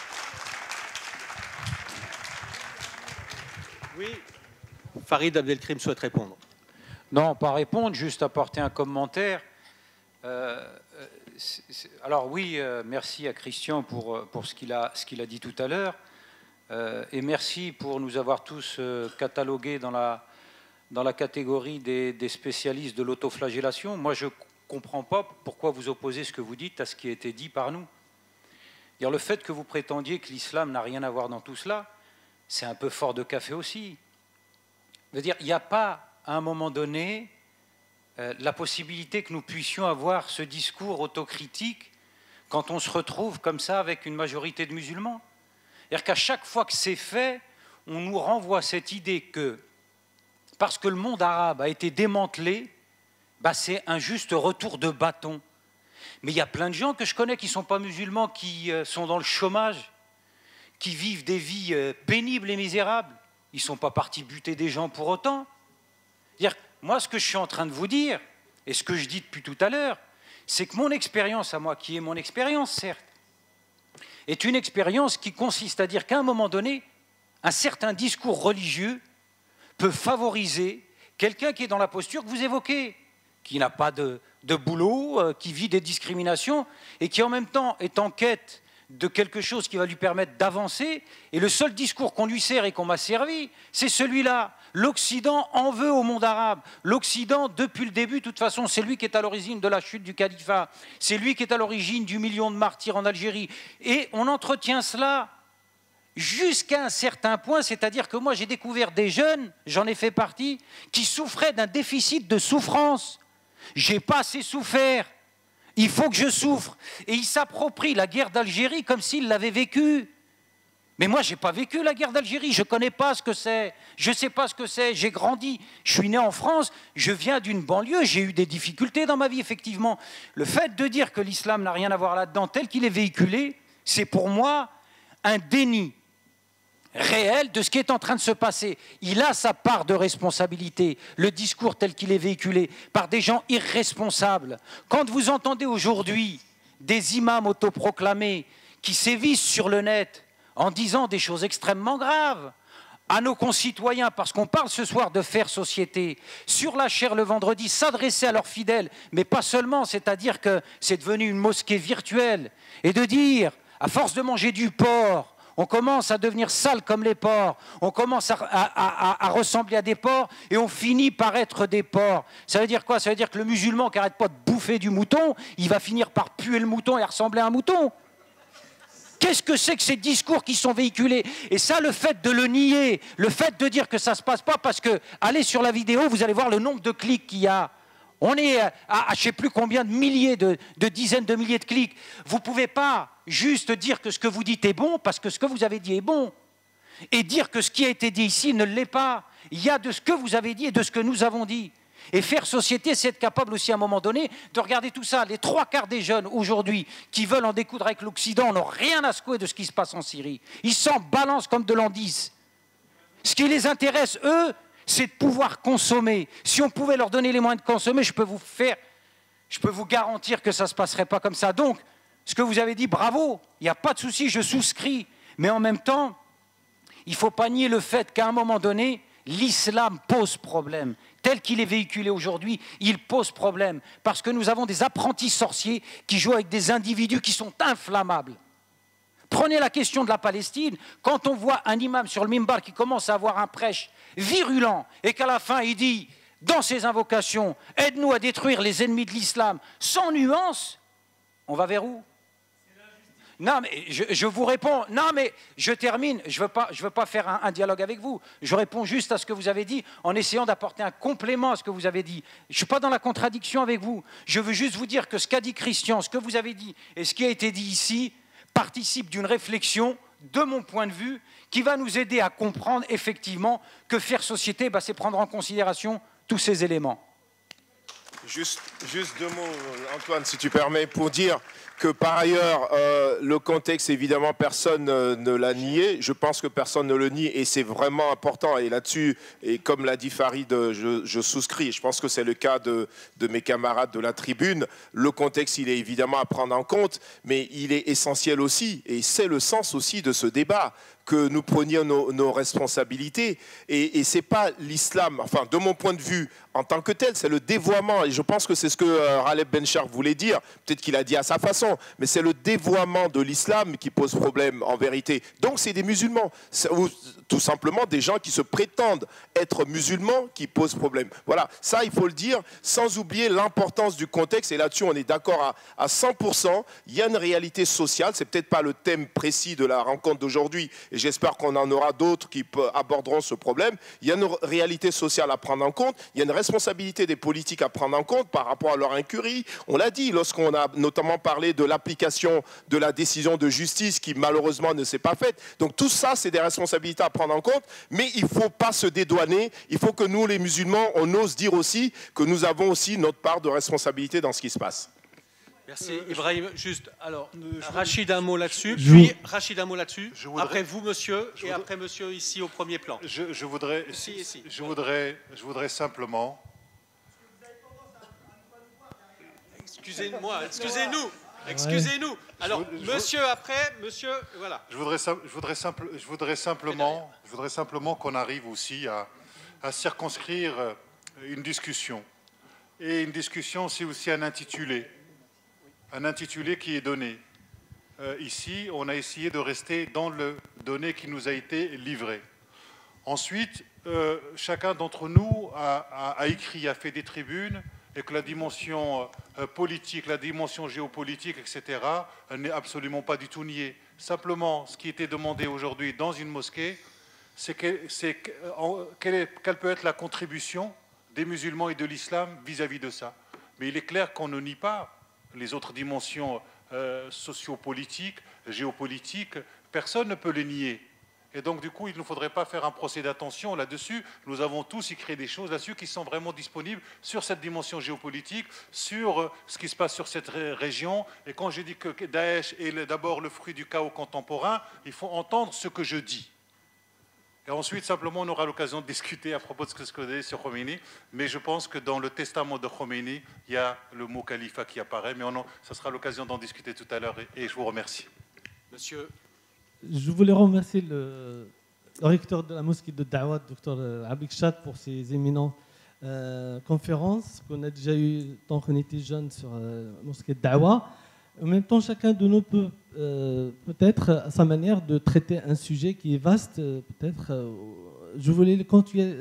Oui, Farid Abdelkrim souhaite répondre. Non, pas répondre, juste apporter un commentaire. Euh, c'est, c'est, alors oui, euh, merci à Christian pour, pour ce qu'il a, ce qu'il a dit tout à l'heure. Euh, et merci pour nous avoir tous euh, catalogués dans la, dans la catégorie des, des spécialistes de l'autoflagellation. Moi, je ne comprends pas pourquoi vous opposez ce que vous dites à ce qui a été dit par nous. Dire le fait que vous prétendiez que l'islam n'a rien à voir dans tout cela, c'est un peu fort de café aussi. Je veux dire, il n'y a pas, à un moment donné, euh, la possibilité que nous puissions avoir ce discours autocritique quand on se retrouve comme ça avec une majorité de musulmans. C'est-à-dire qu'à chaque fois que c'est fait, on nous renvoie cette idée que, parce que le monde arabe a été démantelé, bah c'est un juste retour de bâton. Mais il y a plein de gens que je connais qui ne sont pas musulmans, qui euh, sont dans le chômage, qui vivent des vies euh, pénibles et misérables. Ils ne sont pas partis buter des gens pour autant. C'est-à-dire, moi, ce que je suis en train de vous dire, et ce que je dis depuis tout à l'heure, c'est que mon expérience à moi, qui est mon expérience, certes, est une expérience qui consiste à dire qu'à un moment donné, un certain discours religieux peut favoriser quelqu'un qui est dans la posture que vous évoquez, qui n'a pas de, de boulot, euh, qui vit des discriminations et qui en même temps est en quête de quelque chose qui va lui permettre d'avancer. Et le seul discours qu'on lui sert et qu'on m'a servi, c'est celui-là. L'Occident en veut au monde arabe. L'Occident, depuis le début, de toute façon, c'est lui qui est à l'origine de la chute du califat. C'est lui qui est à l'origine du million de martyrs en Algérie. Et on entretient cela jusqu'à un certain point, c'est-à-dire que moi, j'ai découvert des jeunes, j'en ai fait partie, qui souffraient d'un déficit de souffrance. J'ai pas assez souffert. Il faut que je souffre. Et ils s'approprient la guerre d'Algérie comme s'ils l'avaient vécue. Mais moi, je n'ai pas vécu la guerre d'Algérie, je ne connais pas ce que c'est, je ne sais pas ce que c'est, j'ai grandi, je suis né en France, je viens d'une banlieue, j'ai eu des difficultés dans ma vie, effectivement. Le fait de dire que l'islam n'a rien à voir là-dedans, tel qu'il est véhiculé, c'est pour moi un déni réel de ce qui est en train de se passer. Il a sa part de responsabilité, le discours tel qu'il est véhiculé par des gens irresponsables. Quand vous entendez aujourd'hui des imams autoproclamés qui sévissent sur le net en disant des choses extrêmement graves à nos concitoyens, parce qu'on parle ce soir de faire société, sur la chaire le vendredi, s'adresser à leurs fidèles, mais pas seulement, c'est-à-dire que c'est devenu une mosquée virtuelle, et de dire, à force de manger du porc, on commence à devenir sale comme les porcs, on commence à, à, à, à ressembler à des porcs, et on finit par être des porcs. Ça veut dire quoi? Ça veut dire que le musulman qui n'arrête pas de bouffer du mouton, il va finir par puer le mouton et ressembler à un mouton. Qu'est-ce que c'est que ces discours qui sont véhiculés? Et ça, le fait de le nier, le fait de dire que ça ne se passe pas, parce que, allez sur la vidéo, vous allez voir le nombre de clics qu'il y a. On est à, à, à je ne sais plus combien de milliers, de, de dizaines de milliers de clics. Vous ne pouvez pas juste dire que ce que vous dites est bon, parce que ce que vous avez dit est bon. Et dire que ce qui a été dit ici ne l'est pas. Il y a de ce que vous avez dit et de ce que nous avons dit. Et faire société, c'est être capable aussi à un moment donné de regarder tout ça. Les trois quarts des jeunes aujourd'hui qui veulent en découdre avec l'Occident n'ont rien à secouer de ce qui se passe en Syrie. Ils s'en balancent comme de l'an dix. Ce qui les intéresse, eux, c'est de pouvoir consommer. Si on pouvait leur donner les moyens de consommer, je peux vous faire, je peux vous garantir que ça ne se passerait pas comme ça. Donc, ce que vous avez dit, bravo, il n'y a pas de souci, je souscris. Mais en même temps, il ne faut pas nier le fait qu'à un moment donné, l'islam pose problème. Tel qu'il est véhiculé aujourd'hui, il pose problème. Parce que nous avons des apprentis sorciers qui jouent avec des individus qui sont inflammables. Prenez la question de la Palestine. Quand on voit un imam sur le mimbar qui commence à avoir un prêche virulent et qu'à la fin il dit, dans ses invocations, aide-nous à détruire les ennemis de l'islam, sans nuance, on va vers où? Non, mais je, je vous réponds. Non, mais je termine. Je ne veux pas, je veux pas faire un, un dialogue avec vous. Je réponds juste à ce que vous avez dit en essayant d'apporter un complément à ce que vous avez dit. Je ne suis pas dans la contradiction avec vous. Je veux juste vous dire que ce qu'a dit Christian, ce que vous avez dit et ce qui a été dit ici participe d'une réflexion, de mon point de vue, qui va nous aider à comprendre effectivement que faire société, bah, c'est prendre en considération tous ces éléments. Juste, juste deux mots, Antoine, si tu permets, pour dire que par ailleurs, euh, le contexte, évidemment, personne euh, ne l'a nié. Je pense que personne ne le nie et c'est vraiment important. Et là-dessus, et comme l'a dit Farid, je, je souscris. Je pense que c'est le cas de, de mes camarades de la tribune. Le contexte, il est évidemment à prendre en compte, mais il est essentiel aussi. Et c'est le sens aussi de ce débat, que nous prenions nos, nos responsabilités. Et, et ce n'est pas l'islam, enfin, de mon point de vue, en tant que tel, c'est le dévoiement. Et je pense que c'est ce que euh, Raleb Benchar voulait dire. Peut-être qu'il a dit à sa façon, mais c'est le dévoiement de l'islam qui pose problème en vérité. Donc c'est des musulmans, ou tout simplement des gens qui se prétendent être musulmans qui posent problème. Voilà, ça il faut le dire, sans oublier l'importance du contexte. Et là-dessus, on est d'accord à, à cent pour cent. Il y a une réalité sociale, c'est peut-être pas le thème précis de la rencontre d'aujourd'hui, et j'espère qu'on en aura d'autres qui aborderont ce problème. Il y a une réalité sociale à prendre en compte, il y a une responsabilité des politiques à prendre en compte par rapport à leur incurie. On l'a dit lorsqu'on a notamment parlé de l'application de la décision de justice qui malheureusement ne s'est pas faite. Donc tout ça, c'est des responsabilités à prendre en compte, mais il ne faut pas se dédouaner. Il faut que nous, les musulmans, on ose dire aussi que nous avons aussi notre part de responsabilité dans ce qui se passe. Merci. Ibrahim, juste, alors, Rachid, un mot là-dessus, Je... puis Rachid, un mot là-dessus, voudrais... après vous, monsieur, je et voudrais... après monsieur ici au premier plan. Je, je, voudrais, ici, ici. Je, voudrais, je voudrais simplement... Excusez-moi, excusez-nous, excusez-nous. Alors, je, je, monsieur après, monsieur, voilà. Je voudrais, je voudrais, simple, je voudrais simplement, je voudrais simplement qu'on arrive aussi à, à circonscrire une discussion. Et une discussion, c'est aussi un intitulé. Un intitulé qui est donné. Euh, ici, on a essayé de rester dans le donné qui nous a été livré. Ensuite, euh, chacun d'entre nous a, a, a écrit, a fait des tribunes, et que la dimension euh, politique, la dimension géopolitique, et cetera, n'est absolument pas du tout niée. Simplement, ce qui était demandé aujourd'hui dans une mosquée, c'est que, quelle, quelle peut être la contribution des musulmans et de l'islam vis-à-vis de ça. Mais il est clair qu'on ne nie pas les autres dimensions euh, sociopolitiques, géopolitiques Personne ne peut le nier. Et donc, du coup, il ne faudrait pas faire un procès d'attention là-dessus. Nous avons tous écrit des choses là-dessus qui sont vraiment disponibles sur cette dimension géopolitique, sur ce qui se passe sur cette ré région. Et quand je dis que Daesh est d'abord le fruit du chaos contemporain, il faut entendre ce que je dis. Et ensuite, simplement, on aura l'occasion de discuter à propos de ce que je dis sur Khomeini. Mais je pense que dans le testament de Khomeini, il y a le mot califat qui apparaît. Mais on en, ça sera l'occasion d'en discuter tout à l'heure. Et, et je vous remercie. Monsieur. Je voulais remercier le, le recteur de la mosquée de Dawa, docteur Abik Chad, pour ses éminentes euh, conférences qu'on a déjà eues tant qu'on était jeunes sur euh, la mosquée de Dawa. En même temps, chacun de nous peut euh, peut-être à sa manière de traiter un sujet qui est vaste. Euh, peut-être, euh, je voulais le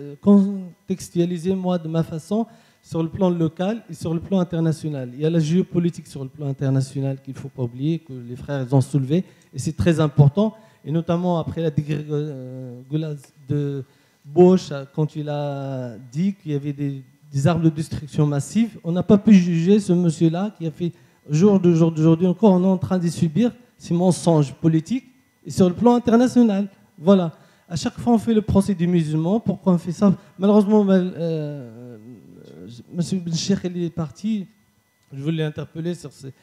contextualiser moi de ma façon sur le plan local et sur le plan international. Il y a la géopolitique sur le plan international qu'il ne faut pas oublier, que les frères ont soulevé, et c'est très important, et notamment après la dégringolade de Bush, quand il a dit qu'il y avait des, des armes de destruction massive. On n'a pas pu juger ce monsieur-là qui a fait, jour de jour d'aujourd'hui encore, on est en train de subir ces mensonges politiques, et sur le plan international. Voilà. À chaque fois, on fait le procès des musulmans. Pourquoi on fait ça? Malheureusement, euh, Monsieur Ben Cheikh, il est parti. Je voulais l'interpeller sur ces,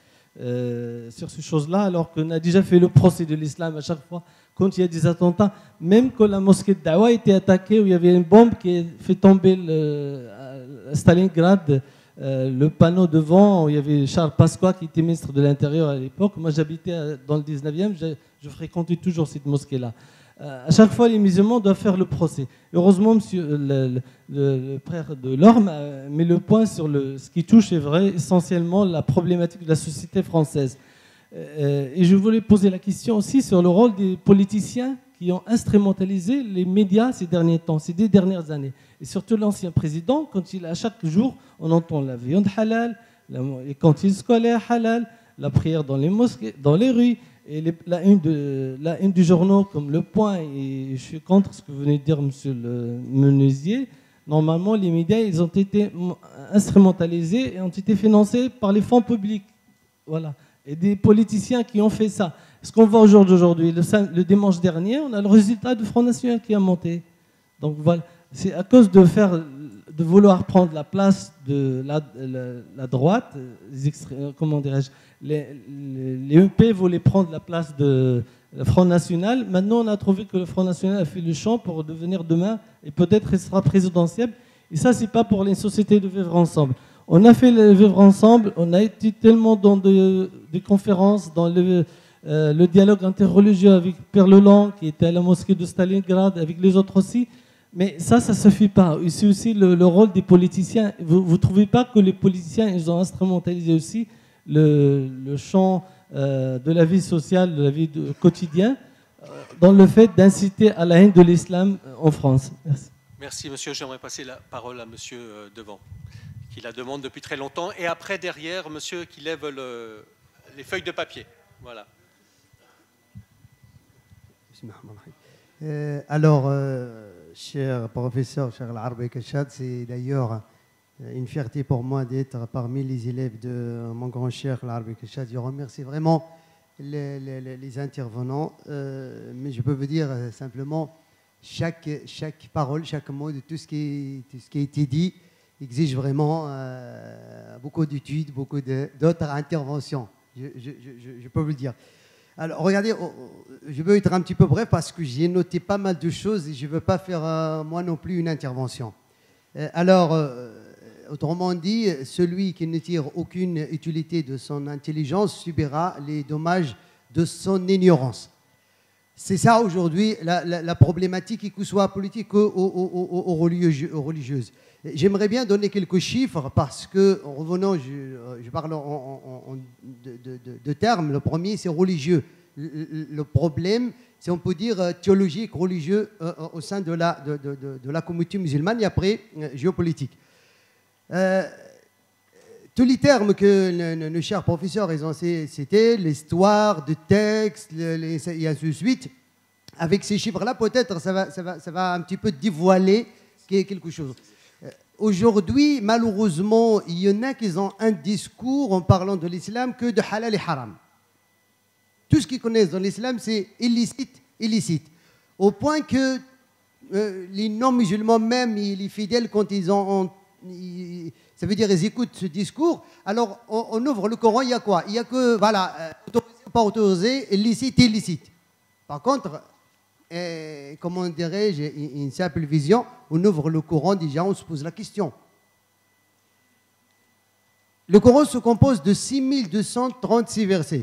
euh, sur ces choses-là, alors qu'on a déjà fait le procès de l'islam à chaque fois quand il y a des attentats. Même quand la mosquée de Dawa a été attaquée, où il y avait une bombe qui a fait tomber le, à Stalingrad, euh, le panneau devant, où il y avait Charles Pasqua qui était ministre de l'Intérieur à l'époque. Moi, j'habitais dans le dix-neuvième, je, je fréquentais toujours cette mosquée-là. Euh, à chaque fois, les musulmans doivent faire le procès. Heureusement, monsieur, le, le, le frère de Lorme met le point sur le, ce qui touche, est vrai, essentiellement la problématique de la société française. Euh, et je voulais poser la question aussi sur le rôle des politiciens qui ont instrumentalisé les médias ces derniers temps, ces deux dernières années. Et surtout l'ancien président, quand il, à chaque jour, on entend la viande halal, la, les cantines scolaires halal, la prière dans les mosquées, dans les rues. Et les, la, une de, la une du journal comme Le Point, et je suis contre ce que venez de dire monsieur le menuisier, normalement les médias ils ont été instrumentalisés et ont été financés par les fonds publics. Voilà. Et des politiciens qui ont fait ça. Ce qu'on voit aujourd'hui, le, le dimanche dernier, on a le résultat du Front National qui a monté. Donc voilà, c'est à cause de faire, de vouloir prendre la place de la, la, la droite, les extré, comment dirais-je, les, les, les E P voulaient prendre la place de le Front National. Maintenant, on a trouvé que le Front National a fait le champ pour devenir demain, et peut-être il sera présidentiel. Et ça, c'est pas pour les sociétés de vivre ensemble. On a fait le vivre ensemble, on a été tellement dans des de conférences, dans le, euh, le dialogue interreligieux avec Père Leland, qui était à la mosquée de Stalingrad, avec les autres aussi. Mais ça, ça ne suffit pas. C'est aussi le, le rôle des politiciens. Vous ne trouvez pas que les politiciens, ils ont instrumentalisé aussi le, le champ euh, de la vie sociale, de la vie de, quotidienne, euh, dans le fait d'inciter à la haine de l'islam en France. Merci. Merci, monsieur. J'aimerais passer la parole à monsieur devant, qui la demande depuis très longtemps. Et après, derrière, monsieur qui lève le, les feuilles de papier. Voilà. Euh, alors, euh, cher professeur, cher Al-Arbi Kachad, c'est d'ailleurs une fierté pour moi d'être parmi les élèves de mon grand cher Al-Arbi Kachad. Je remercie vraiment les, les, les intervenants, euh, mais je peux vous dire simplement, chaque, chaque parole, chaque mot de tout ce qui, tout ce qui a été dit exige vraiment euh, beaucoup d'études, beaucoup d'autres interventions. Je, je, je, je peux vous le dire. Alors, regardez, je veux être un petit peu bref parce que j'ai noté pas mal de choses et je ne veux pas faire, euh, moi non plus, une intervention. Euh, alors, euh, autrement dit, celui qui ne tire aucune utilité de son intelligence subira les dommages de son ignorance. C'est ça, aujourd'hui, la, la, la problématique, que ce soit politique ou, ou, ou, ou religieuse. J'aimerais bien donner quelques chiffres parce que, en revenant, je, je parle en, en, en de, de, de, de termes. Le premier, c'est religieux. Le, le problème, c'est, on peut dire, théologique, religieux euh, au sein de la, de, de, de, de la communauté musulmane et après, euh, géopolitique. Euh, tous les termes que nos, nos chers professeurs ont cités, l'histoire, de texte, le, les, et ainsi de suite, avec ces chiffres-là, peut-être, ça va, ça, va, ça va un petit peu dévoiler quelque chose. Aujourd'hui, malheureusement, il y en a qui ont un discours en parlant de l'islam que de halal et haram. Tout ce qu'ils connaissent dans l'islam, c'est illicite, illicite. Au point que euh, les non-musulmans même, les fidèles, quand ils ont... ont ils, ça veut dire ils écoutent ce discours, alors on, on ouvre le Coran, il y a quoi? Il y a que, voilà, euh, autorisé ou pas autorisé, illicite, illicite. Par contre, euh, comment dirais-je, une simple vision, on ouvre le Coran, déjà on se pose la question. Le Coran se compose de six mille deux cent trente-six versets.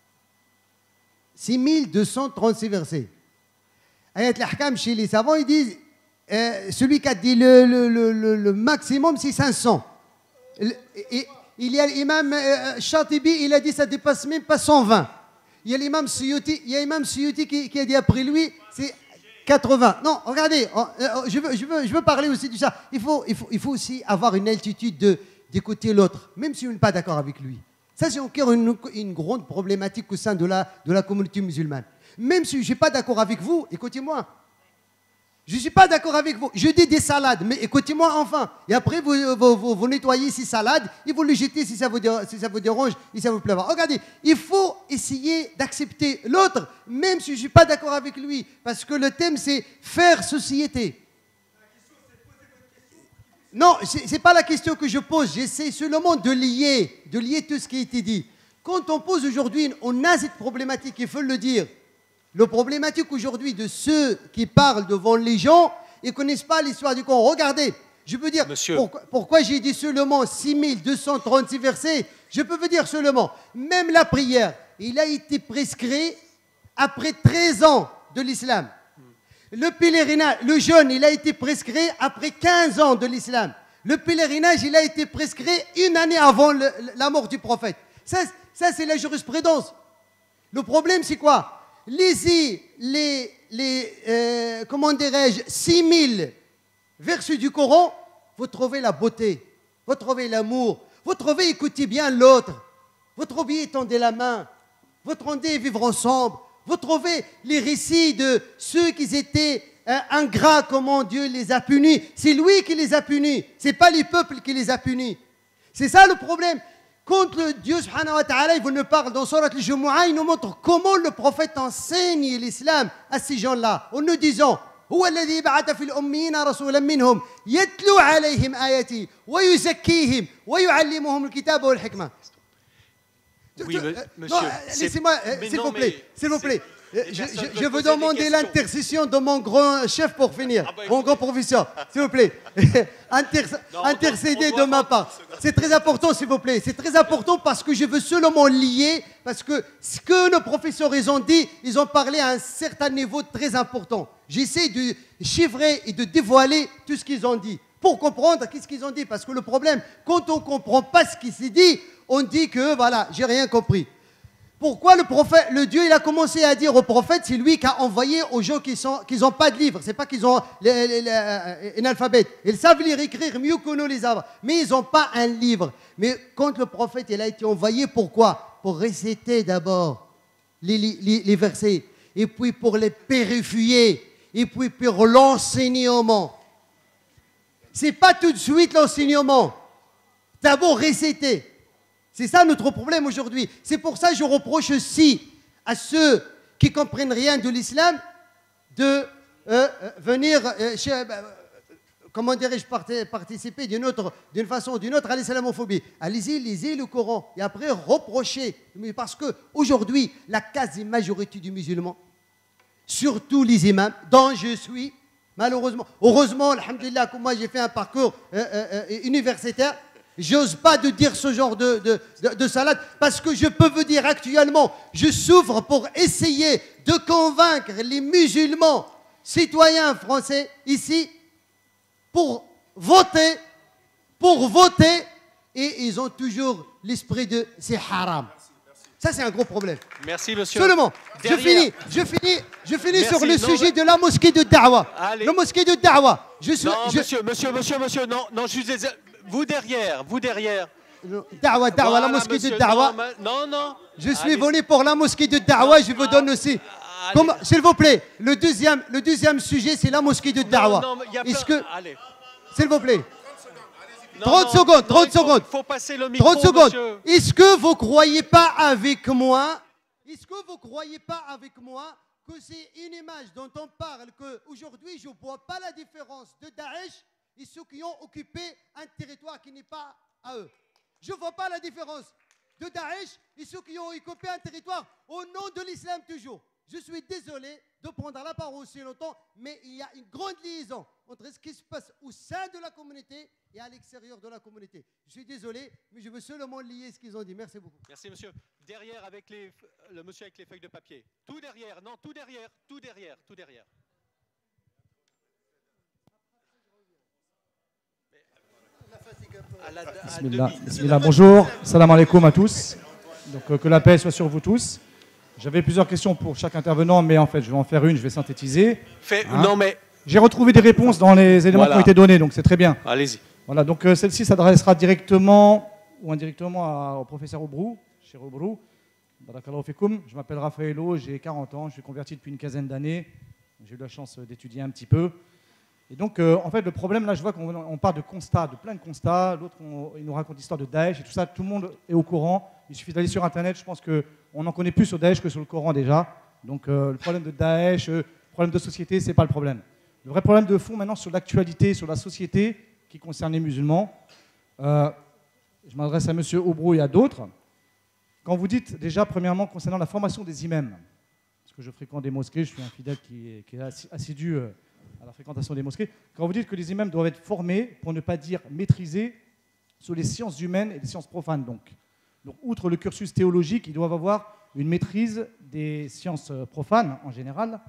six mille deux cent trente-six versets. Ayat al-Ahkam, chez les savants, ils disent, euh, celui qui a dit le, le, le, le maximum, c'est cinq cents. Et, il y a l'imam euh, Shatibi, il a dit ça ne dépasse même pas cent vingt. Il y a l'imam Suyuti, il y a l'imam Suyuti qui, qui a dit après lui, c'est quatre-vingts. Non, regardez, je veux, je veux, je veux parler aussi de ça. Il faut, il faut, il faut aussi avoir une altitude de, d'écouter l'autre, même si on n'est pas d'accord avec lui. Ça, c'est encore une, une grande problématique au sein de la, de la communauté musulmane. Même si je ne suis pas d'accord avec vous, écoutez-moi. Je ne suis pas d'accord avec vous. Je dis des salades, mais écoutez-moi enfin. Et après, vous, vous, vous, vous nettoyez ces salades et vous les jetez si ça vous, si ça vous dérange et ça vous plaît. Regardez, il faut essayer d'accepter l'autre, même si je ne suis pas d'accord avec lui. Parce que le thème, c'est faire société. Non, ce n'est pas la question que je pose. J'essaie seulement de lier, de lier tout ce qui a été dit. Quand on pose aujourd'hui, on a cette problématique, il faut le dire. Le problématique aujourd'hui de ceux qui parlent devant les gens, ils ne connaissent pas l'histoire du Coran. Regardez, je peux dire, pourquoi, pourquoi j'ai dit seulement six mille deux cent trente-six versets? Je peux vous dire seulement, même la prière, il a été prescrit après treize ans de l'islam. Le pèlerinage, le jeûne, il a été prescrit après quinze ans de l'islam. Le pèlerinage, il a été prescrit une année avant le, la mort du prophète. Ça, ça c'est la jurisprudence. Le problème, c'est quoi? Lisez les, les euh, comment dirais-je, six mille versets du Coran, vous trouvez la beauté, vous trouvez l'amour, vous trouvez écoutez bien l'autre, vous trouvez tendez la main, vous trouvez vivre ensemble, vous trouvez les récits de ceux qui étaient euh, ingrats, comment Dieu les a punis. C'est lui qui les a punis, ce n'est pas les peuples qui les a punis. C'est ça le problème. Quand le Dieu subhanahu wa ta'ala, il nous parle dans Surat al-Jumu'ah, il nous montre comment le prophète enseigne l'islam à ces gens-là, en nous disant هو الذي بعث في الأميين رسولا منهم يتلو عليهم آياته ويزكيهم ويعلمهم الكتاب والحكمة. Oui, monsieur. Laissez-moi, s'il vous plaît, s'il vous plaît. Je, je, je veux demander l'intercession de mon grand chef pour finir, ah bah, mon grand professeur, s'il vous plaît. Inter non, intercéder de ma part. C'est très important, s'il vous plaît. C'est très important parce que je veux seulement lier, parce que ce que nos professeurs ils ont dit, ils ont parlé à un certain niveau très important. J'essaie de chiffrer et de dévoiler tout ce qu'ils ont dit pour comprendre qu'est-ce qu'ils ont dit. Parce que le problème, quand on ne comprend pas ce qui s'est dit, on dit que voilà, j'ai rien compris. Pourquoi le prophète, le Dieu, il a commencé à dire au prophète, c'est lui qui a envoyé aux gens qui n'ont qui pas de livre. C'est pas qu'ils ont les, les, les, un alphabet. Ils savent lire et écrire mieux que nous les avons. Mais ils n'ont pas un livre. Mais quand le prophète il a été envoyé, pourquoi? Pour réciter d'abord les, les, les versets. Et puis pour les purifier. Et puis pour l'enseignement. Ce n'est pas tout de suite l'enseignement. D'abord réciter. C'est ça notre problème aujourd'hui. C'est pour ça que je reproche aussi à ceux qui ne comprennent rien de l'islam de euh, venir, euh, chez, euh, comment dirais-je, participer d'une autre, d'une façon ou d'une autre à l'islamophobie. Allez-y, lisez le Coran et après reprochez. Parce qu'aujourd'hui, la quasi-majorité des musulmans, surtout les imams, dont je suis, malheureusement, heureusement, alhamdulillah, comme moi j'ai fait un parcours euh, euh, universitaire, j'ose pas de dire ce genre de, de, de, de salade parce que je peux vous dire actuellement, je souffre pour essayer de convaincre les musulmans citoyens français ici pour voter, pour voter et ils ont toujours l'esprit de c'est haram. Ça c'est un gros problème. Merci monsieur. Seulement, je finis, je finis, je finis sur le non, sujet de la mosquée de Da'wa. La mosquée de Da'wa. Je suis, non, je... monsieur, monsieur, monsieur, monsieur, non, non, je suis désolé. Vous derrière, vous derrière. Da'wa, Da'wa, voilà, la mosquée monsieur, de Da'wa. Non, non. Je suis venu pour la mosquée de Da'wa, je vous donne aussi. S'il vous plaît, le deuxième, le deuxième sujet, c'est la mosquée de Da'wa. Est-ce que... S'il vous plaît. trente secondes, trente secondes. Il faut passer le micro, trente secondes. Monsieur. Est-ce que vous ne croyez pas avec moi, Est-ce que vous ne croyez pas avec moi que c'est une image dont on parle, qu'aujourd'hui, je ne vois pas la différence de Daesh et ceux qui ont occupé un territoire qui n'est pas à eux. Je ne vois pas la différence de Daesh et ceux qui ont occupé un territoire au nom de l'islam toujours. Je suis désolé de prendre la parole aussi longtemps, mais il y a une grande liaison entre ce qui se passe au sein de la communauté et à l'extérieur de la communauté. Je suis désolé, mais je veux seulement lier ce qu'ils ont dit. Merci beaucoup. Merci, monsieur. Derrière, avec les, le monsieur avec les feuilles de papier. Tout derrière, non, tout derrière, tout derrière, tout derrière. À la, à Bismillah. Bismillah. Bonjour, salam alaikum à tous. Donc euh, que la paix soit sur vous tous. J'avais plusieurs questions pour chaque intervenant, mais en fait, je vais en faire une, je vais synthétiser. Fait, hein. Non, mais... J'ai retrouvé des réponses dans les éléments voilà. qui ont été donnés, donc c'est très bien. Allez-y. Voilà, donc euh, celle-ci s'adressera directement ou indirectement à, au professeur Oubrou, cher Oubrou. Barakallahu fikoum. Je m'appelle Raphaëlo, j'ai quarante ans, je suis converti depuis une quinzaine d'années. J'ai eu la chance d'étudier un petit peu. Et donc, euh, en fait, le problème, là, je vois qu'on on part de constats, de plein de constats. L'autre, il nous raconte l'histoire de Daesh et tout ça. Tout le monde est au courant. Il suffit d'aller sur Internet. Je pense qu'on en connaît plus sur Daesh que sur le Coran déjà. Donc, euh, le problème de Daesh, euh, le problème de société, ce n'est pas le problème. Le vrai problème de fond, maintenant, sur l'actualité, sur la société qui concerne les musulmans. Euh, je m'adresse à M. Oubrou et à d'autres. Quand vous dites, déjà, premièrement, concernant la formation des imams, parce que je fréquente des mosquées, je suis un fidèle qui est, qui est assidu euh, à la fréquentation des mosquées. Quand vous dites que les imams doivent être formés, pour ne pas dire maîtrisés, sur les sciences humaines et les sciences profanes, donc. Donc, outre le cursus théologique, ils doivent avoir une maîtrise des sciences profanes, en général.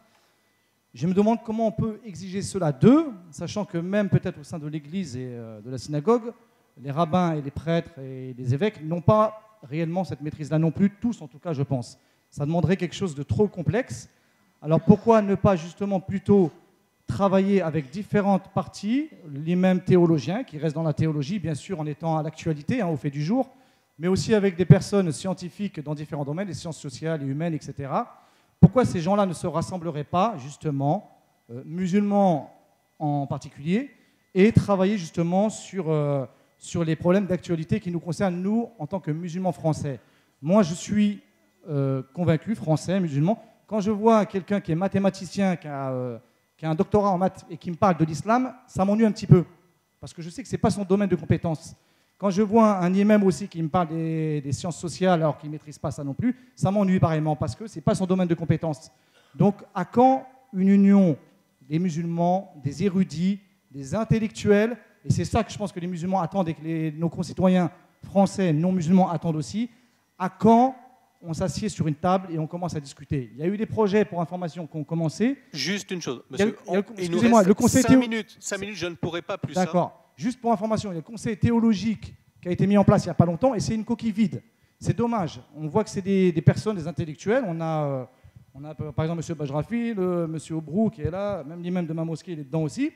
Je me demande comment on peut exiger cela d'eux, sachant que même peut-être au sein de l'Église et euh, de la synagogue, les rabbins et les prêtres et les évêques n'ont pas réellement cette maîtrise-là non plus, tous en tout cas, je pense. Ça demanderait quelque chose de trop complexe. Alors, pourquoi ne pas justement plutôt travailler avec différentes parties, les mêmes théologiens qui restent dans la théologie, bien sûr en étant à l'actualité, hein, au fait du jour, mais aussi avec des personnes scientifiques dans différents domaines, les sciences sociales et humaines, et cetera. Pourquoi ces gens-là ne se rassembleraient pas, justement, euh, musulmans en particulier, et travailler justement sur, euh, sur les problèmes d'actualité qui nous concernent, nous, en tant que musulmans français. Moi, je suis euh, convaincu, français, musulman, quand je vois quelqu'un qui est mathématicien, qui a... Euh, qui a un doctorat en maths et qui me parle de l'islam, ça m'ennuie un petit peu. Parce que je sais que ce n'est pas son domaine de compétence. Quand je vois un imam aussi qui me parle des, des sciences sociales alors qu'il ne maîtrise pas ça non plus, ça m'ennuie pareillement parce que ce n'est pas son domaine de compétence. Donc, à quand une union des musulmans, des érudits, des intellectuels? Et c'est ça que je pense que les musulmans attendent et que les, nos concitoyens français non musulmans attendent aussi. À quand on s'assied sur une table et on commence à discuter? Il y a eu des projets pour information qui ont commencé. Juste une chose, monsieur. Excusez-moi, le conseil cinq minutes, cinq minutes, je ne pourrai pas plus. D'accord. Hein. Juste pour information, il y a le conseil théologique qui a été mis en place il n'y a pas longtemps et c'est une coquille vide. C'est dommage. On voit que c'est des, des personnes, des intellectuels. On a, euh, on a par exemple M. Bajrafi, le, M. Oubrou qui est là, même l'imam de ma mosquée, il est dedans aussi.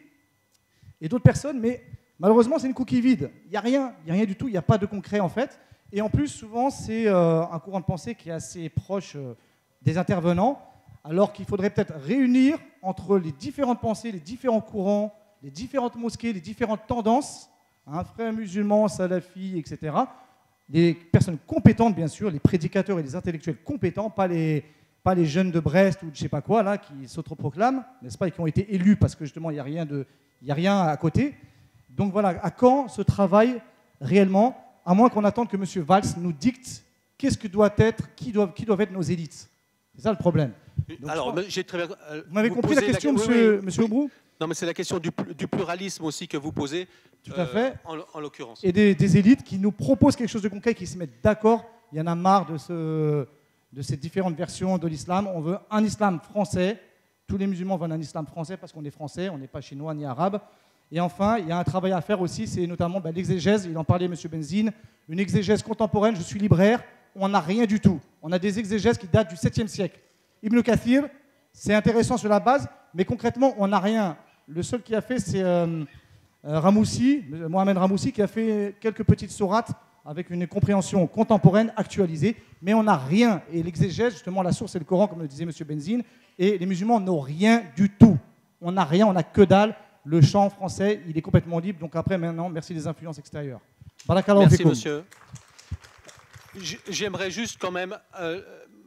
Et d'autres personnes, mais malheureusement, c'est une coquille vide. Il n'y a rien, il n'y a rien du tout, il n'y a pas de concret en fait. Et en plus, souvent, c'est euh, un courant de pensée qui est assez proche euh, des intervenants, alors qu'il faudrait peut-être réunir entre les différentes pensées, les différents courants, les différentes mosquées, les différentes tendances, hein, frères musulmans, salafis, et cetera. Les personnes compétentes, bien sûr, les prédicateurs et les intellectuels compétents, pas les, pas les jeunes de Brest ou de je ne sais pas quoi, là, qui s'autoproclament, n'est-ce pas, et qui ont été élus parce que justement, il n'y a rien de, il n'y a rien à côté. Donc voilà, à quand ce travail réellement, à moins qu'on attende que M. Valls nous dicte qu'est-ce que doit être, qui doivent, qui doivent être nos élites. C'est ça le problème. Donc, Alors, j'ai très bien. Euh, vous m'avez compris la question, la... monsieur, oui, oui, monsieur Oubrou? Non, mais c'est la question du, du pluralisme aussi que vous posez. Tout à fait. Euh, en, en l'occurrence. Et des, des élites qui nous proposent quelque chose de concret, qui se mettent d'accord. Il y en a marre de, ce, de ces différentes versions de l'islam. On veut un islam français. Tous les musulmans veulent un islam français parce qu'on est français, on n'est pas chinois ni arabe. Et enfin, il y a un travail à faire aussi, c'est notamment ben, l'exégèse. Il en parlait, M. Benzine. Une exégèse contemporaine, je suis libraire, on n'a rien du tout. On a des exégèses qui datent du septième siècle. Ibn Kathir, c'est intéressant sur la base, mais concrètement, on n'a rien. Le seul qui a fait, c'est euh, euh, Ramoussi, Mohamed Ramoussi, qui a fait quelques petites sourates avec une compréhension contemporaine actualisée, mais on n'a rien. Et l'exégèse, justement, la source, c'est le Coran, comme le disait M. Benzine, et les musulmans n'ont rien du tout. On n'a rien, on n'a que dalle. Le chant français, il est complètement libre. Donc après, maintenant, merci des influences extérieures. Merci, monsieur. J'aimerais juste quand même... Euh,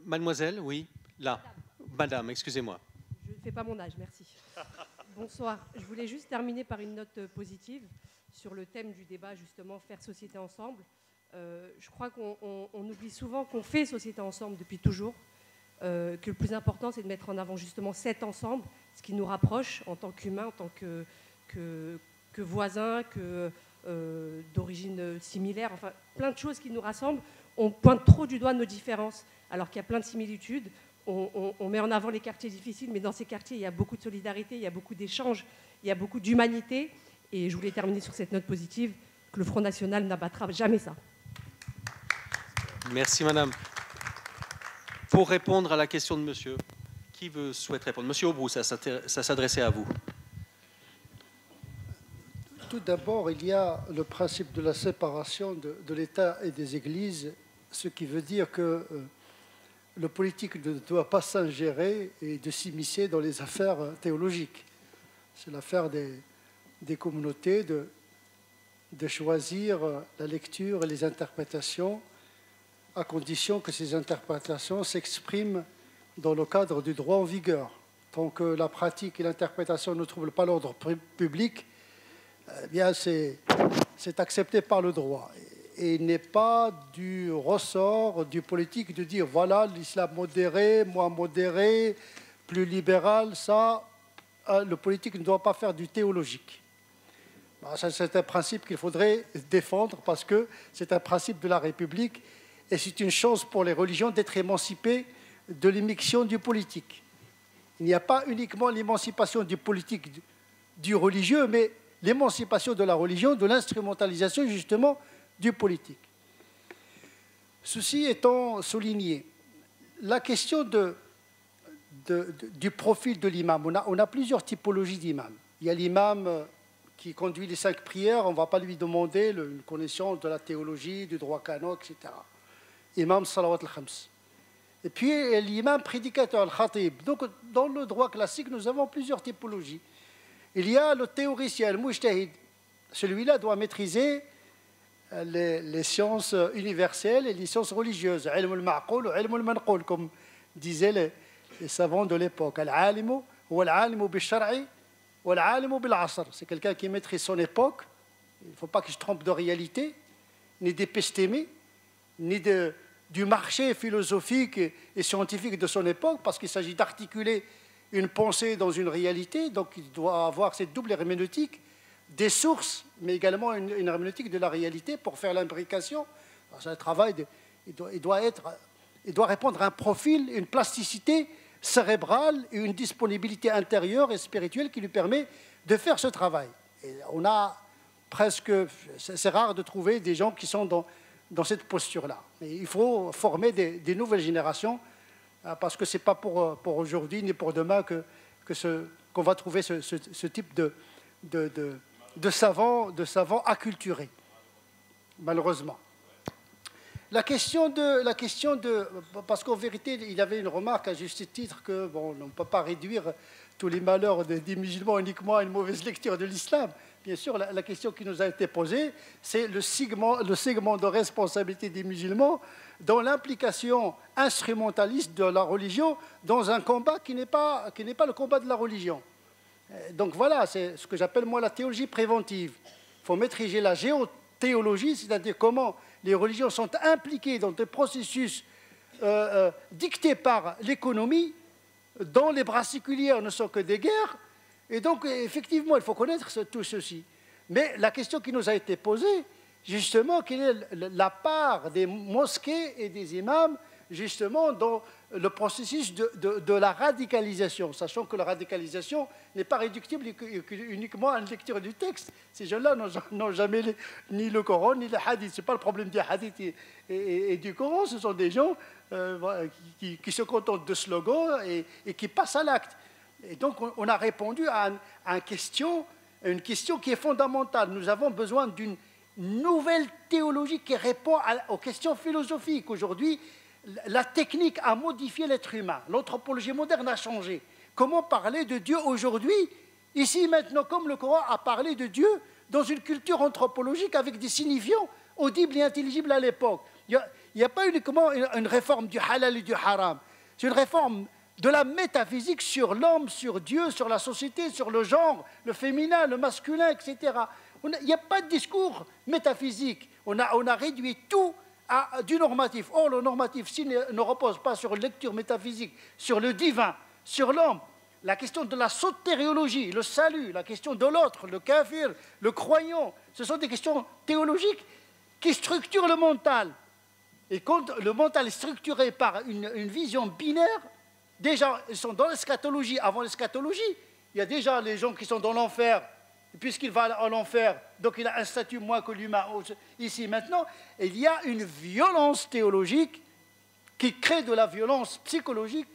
Mademoiselle, oui, là. Madame, excusez-moi. Je ne fais pas mon âge, merci. Bonsoir. Je voulais juste terminer par une note positive sur le thème du débat, justement, faire société ensemble. Euh, je crois qu'on on, on oublie souvent qu'on fait société ensemble depuis toujours, euh, que le plus important, c'est de mettre en avant justement cet ensemble, ce qui nous rapproche en tant qu'humains, en tant que, que, que voisins, que, euh, d'origine similaire, enfin, plein de choses qui nous rassemblent. On pointe trop du doigt nos différences, alors qu'il y a plein de similitudes. On, on, on met en avant les quartiers difficiles, mais dans ces quartiers, il y a beaucoup de solidarité, il y a beaucoup d'échanges, il y a beaucoup d'humanité. Et je voulais terminer sur cette note positive, que le Front National n'abattra jamais ça. Merci, madame. Pour répondre à la question de monsieur, qui veut, souhaite répondre? Monsieur Aubrou, ça, ça s'adressait à vous. Tout d'abord, il y a le principe de la séparation de, de l'État et des églises, ce qui veut dire que euh, le politique ne doit pas s'ingérer et de s'immiscer dans les affaires théologiques. C'est l'affaire des, des communautés de, de choisir la lecture et les interprétations, à condition que ces interprétations s'expriment dans le cadre du droit en vigueur. Tant que la pratique et l'interprétation ne troublent pas l'ordre public, eh bien c'est accepté par le droit. Et il n'est pas du ressort du politique de dire voilà l'islam modéré, moins modéré, plus libéral, ça, le politique ne doit pas faire du théologique. C'est un principe qu'il faudrait défendre parce que c'est un principe de la République et c'est une chance pour les religions d'être émancipées de l'immixtion du politique. Il n'y a pas uniquement l'émancipation du politique, du religieux, mais l'émancipation de la religion, de l'instrumentalisation justement du politique. Ceci étant souligné, la question de, de, de, du profil de l'imam, on a, on a plusieurs typologies d'imam. Il y a l'imam qui conduit les cinq prières, on ne va pas lui demander le, une connaissance de la théologie, du droit canon, et cetera. Imam salawat al-khams. Et puis l'imam prédicateur, al-khatib. Donc dans le droit classique, nous avons plusieurs typologies. Il y a le théoricien, le mujtahid. Celui-là doit maîtriser les, les sciences universelles et les sciences religieuses. Ilm al-ma'qul ou ilm al-manqul, comme disaient les, les savants de l'époque. Al-alimu ou al-alimu bil-shar'i ou al-alimu bil-asr. C'est quelqu'un qui maîtrise son époque. Il ne faut pas qu'il se trompe de réalité, ni d'épistémie, ni de, du marché philosophique et, et scientifique de son époque, parce qu'il s'agit d'articuler une pensée dans une réalité, donc il doit avoir cette double herméneutique des sources, mais également une, une herméneutique de la réalité pour faire l'imbrication. C'est un travail, de, il, doit, il, doit être, il doit répondre à un profil, une plasticité cérébrale et une disponibilité intérieure et spirituelle qui lui permet de faire ce travail. Et on a presque, c'est rare de trouver des gens qui sont dans, dans cette posture-là. Mais il faut former des, des nouvelles générations, parce que ce n'est pas pour, pour aujourd'hui ni pour demain que, que ce, qu'on va trouver ce, ce, ce type de, de, de, de savants de savants acculturés, malheureusement. La question de... La question de parce qu'en vérité, il y avait une remarque à juste titre que bon, on ne peut pas réduire tous les malheurs des, des musulmans uniquement à une mauvaise lecture de l'islam. Bien sûr, la, la question qui nous a été posée, c'est le segment, le segment de responsabilité des musulmans dans l'implication instrumentaliste de la religion dans un combat qui n'est pas, qui n'est pas le combat de la religion. Donc voilà, c'est ce que j'appelle moi la théologie préventive. Il faut maîtriser la géothéologie, c'est-à-dire comment les religions sont impliquées dans des processus euh, euh, dictés par l'économie, dont les brassiculaires ne sont que des guerres. Et donc, effectivement, il faut connaître ce, tout ceci. Mais la question qui nous a été posée, justement, quelle est la part des mosquées et des imams, justement, dans le processus de, de, de la radicalisation, sachant que la radicalisation n'est pas réductible uniquement à une lecture du texte. Ces gens-là n'ont jamais les, ni le Coran, ni le hadith. Ce n'est pas le problème du hadith et, et, et du Coran, ce sont des gens euh, qui, qui se contentent de slogans et, et qui passent à l'acte. Et donc, on a répondu à, un, à une, question, une question qui est fondamentale. Nous avons besoin d'une nouvelle théologie qui répond à, aux questions philosophiques. Aujourd'hui, la technique a modifié l'être humain. L'anthropologie moderne a changé. Comment parler de Dieu aujourd'hui, ici, maintenant, comme le Coran a parlé de Dieu dans une culture anthropologique avec des signifiants audibles et intelligibles à l'époque. Il Il n'y a pas uniquement une, une réforme du halal et du haram. C'est une réforme de la métaphysique sur l'homme, sur Dieu, sur la société, sur le genre, le féminin, le masculin, et cetera. Il n'y a pas de discours métaphysique. On a, on a réduit tout à du normatif. Or, le normatif, s'il ne, ne repose pas sur une lecture métaphysique, sur le divin, sur l'homme, la question de la sotériologie, le salut, la question de l'autre, le kafir, le croyant, ce sont des questions théologiques qui structurent le mental. Et quand le mental est structuré par une, une vision binaire, déjà, ils sont dans l'eschatologie. Avant l'eschatologie, il y a déjà les gens qui sont dans l'enfer, puisqu'il va en enfer, donc il a un statut moins que l'humain ici maintenant. Et il y a une violence théologique qui crée de la violence psychologique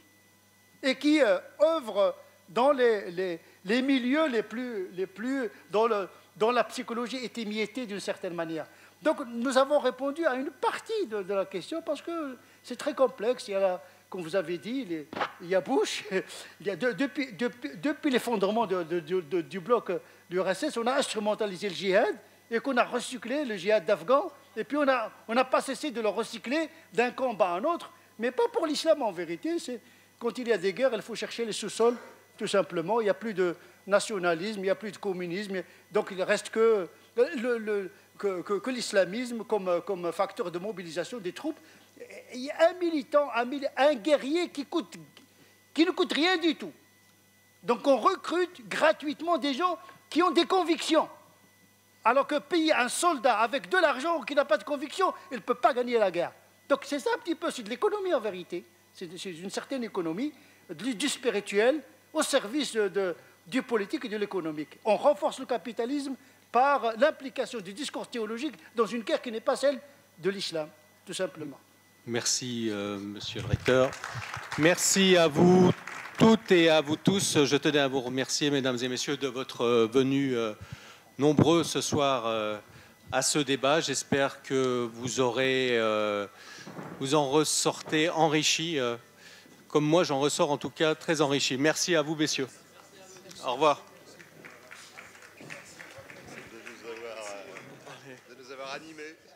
et qui euh, œuvre dans les, les, les milieux les plus, les plus dont, le, dont la psychologie est émiettée d'une certaine manière. Donc nous avons répondu à une partie de, de la question parce que c'est très complexe. Il y a la, comme vous avez dit, les, il y a Bush, il y a de, depuis, depuis, depuis l'effondrement de, de, de, de, du bloc du R S S, on a instrumentalisé le djihad et qu'on a recyclé le djihad d'Afghan, et puis on n'a on a pas cessé de le recycler d'un camp à un autre, mais pas pour l'islam en vérité. C'est quand il y a des guerres, il faut chercher les sous-sols, tout simplement. Il n'y a plus de nationalisme, il n'y a plus de communisme, donc il ne reste que, le, le, que, que, que l'islamisme comme, comme facteur de mobilisation des troupes. Il y a un militant, un, un guerrier qui, coûte, qui ne coûte rien du tout. Donc on recrute gratuitement des gens qui ont des convictions. Alors que payer un soldat avec de l'argent qui n'a pas de conviction, il ne peut pas gagner la guerre. Donc c'est ça un petit peu, c'est de l'économie en vérité. C'est une certaine économie, du, du spirituel au service de, de, du politique et de l'économique. On renforce le capitalisme par l'implication du discours théologique dans une guerre qui n'est pas celle de l'islam, tout simplement. Merci, euh, monsieur le recteur. Merci à vous toutes et à vous tous. Je tenais à vous remercier, mesdames et messieurs, de votre venue euh, nombreux ce soir euh, à ce débat. J'espère que vous aurez, euh, vous en ressortez enrichis, euh, comme moi j'en ressors en tout cas très enrichi. Merci à vous, messieurs. Au revoir. De nous avoir, euh, de nous avoir animés.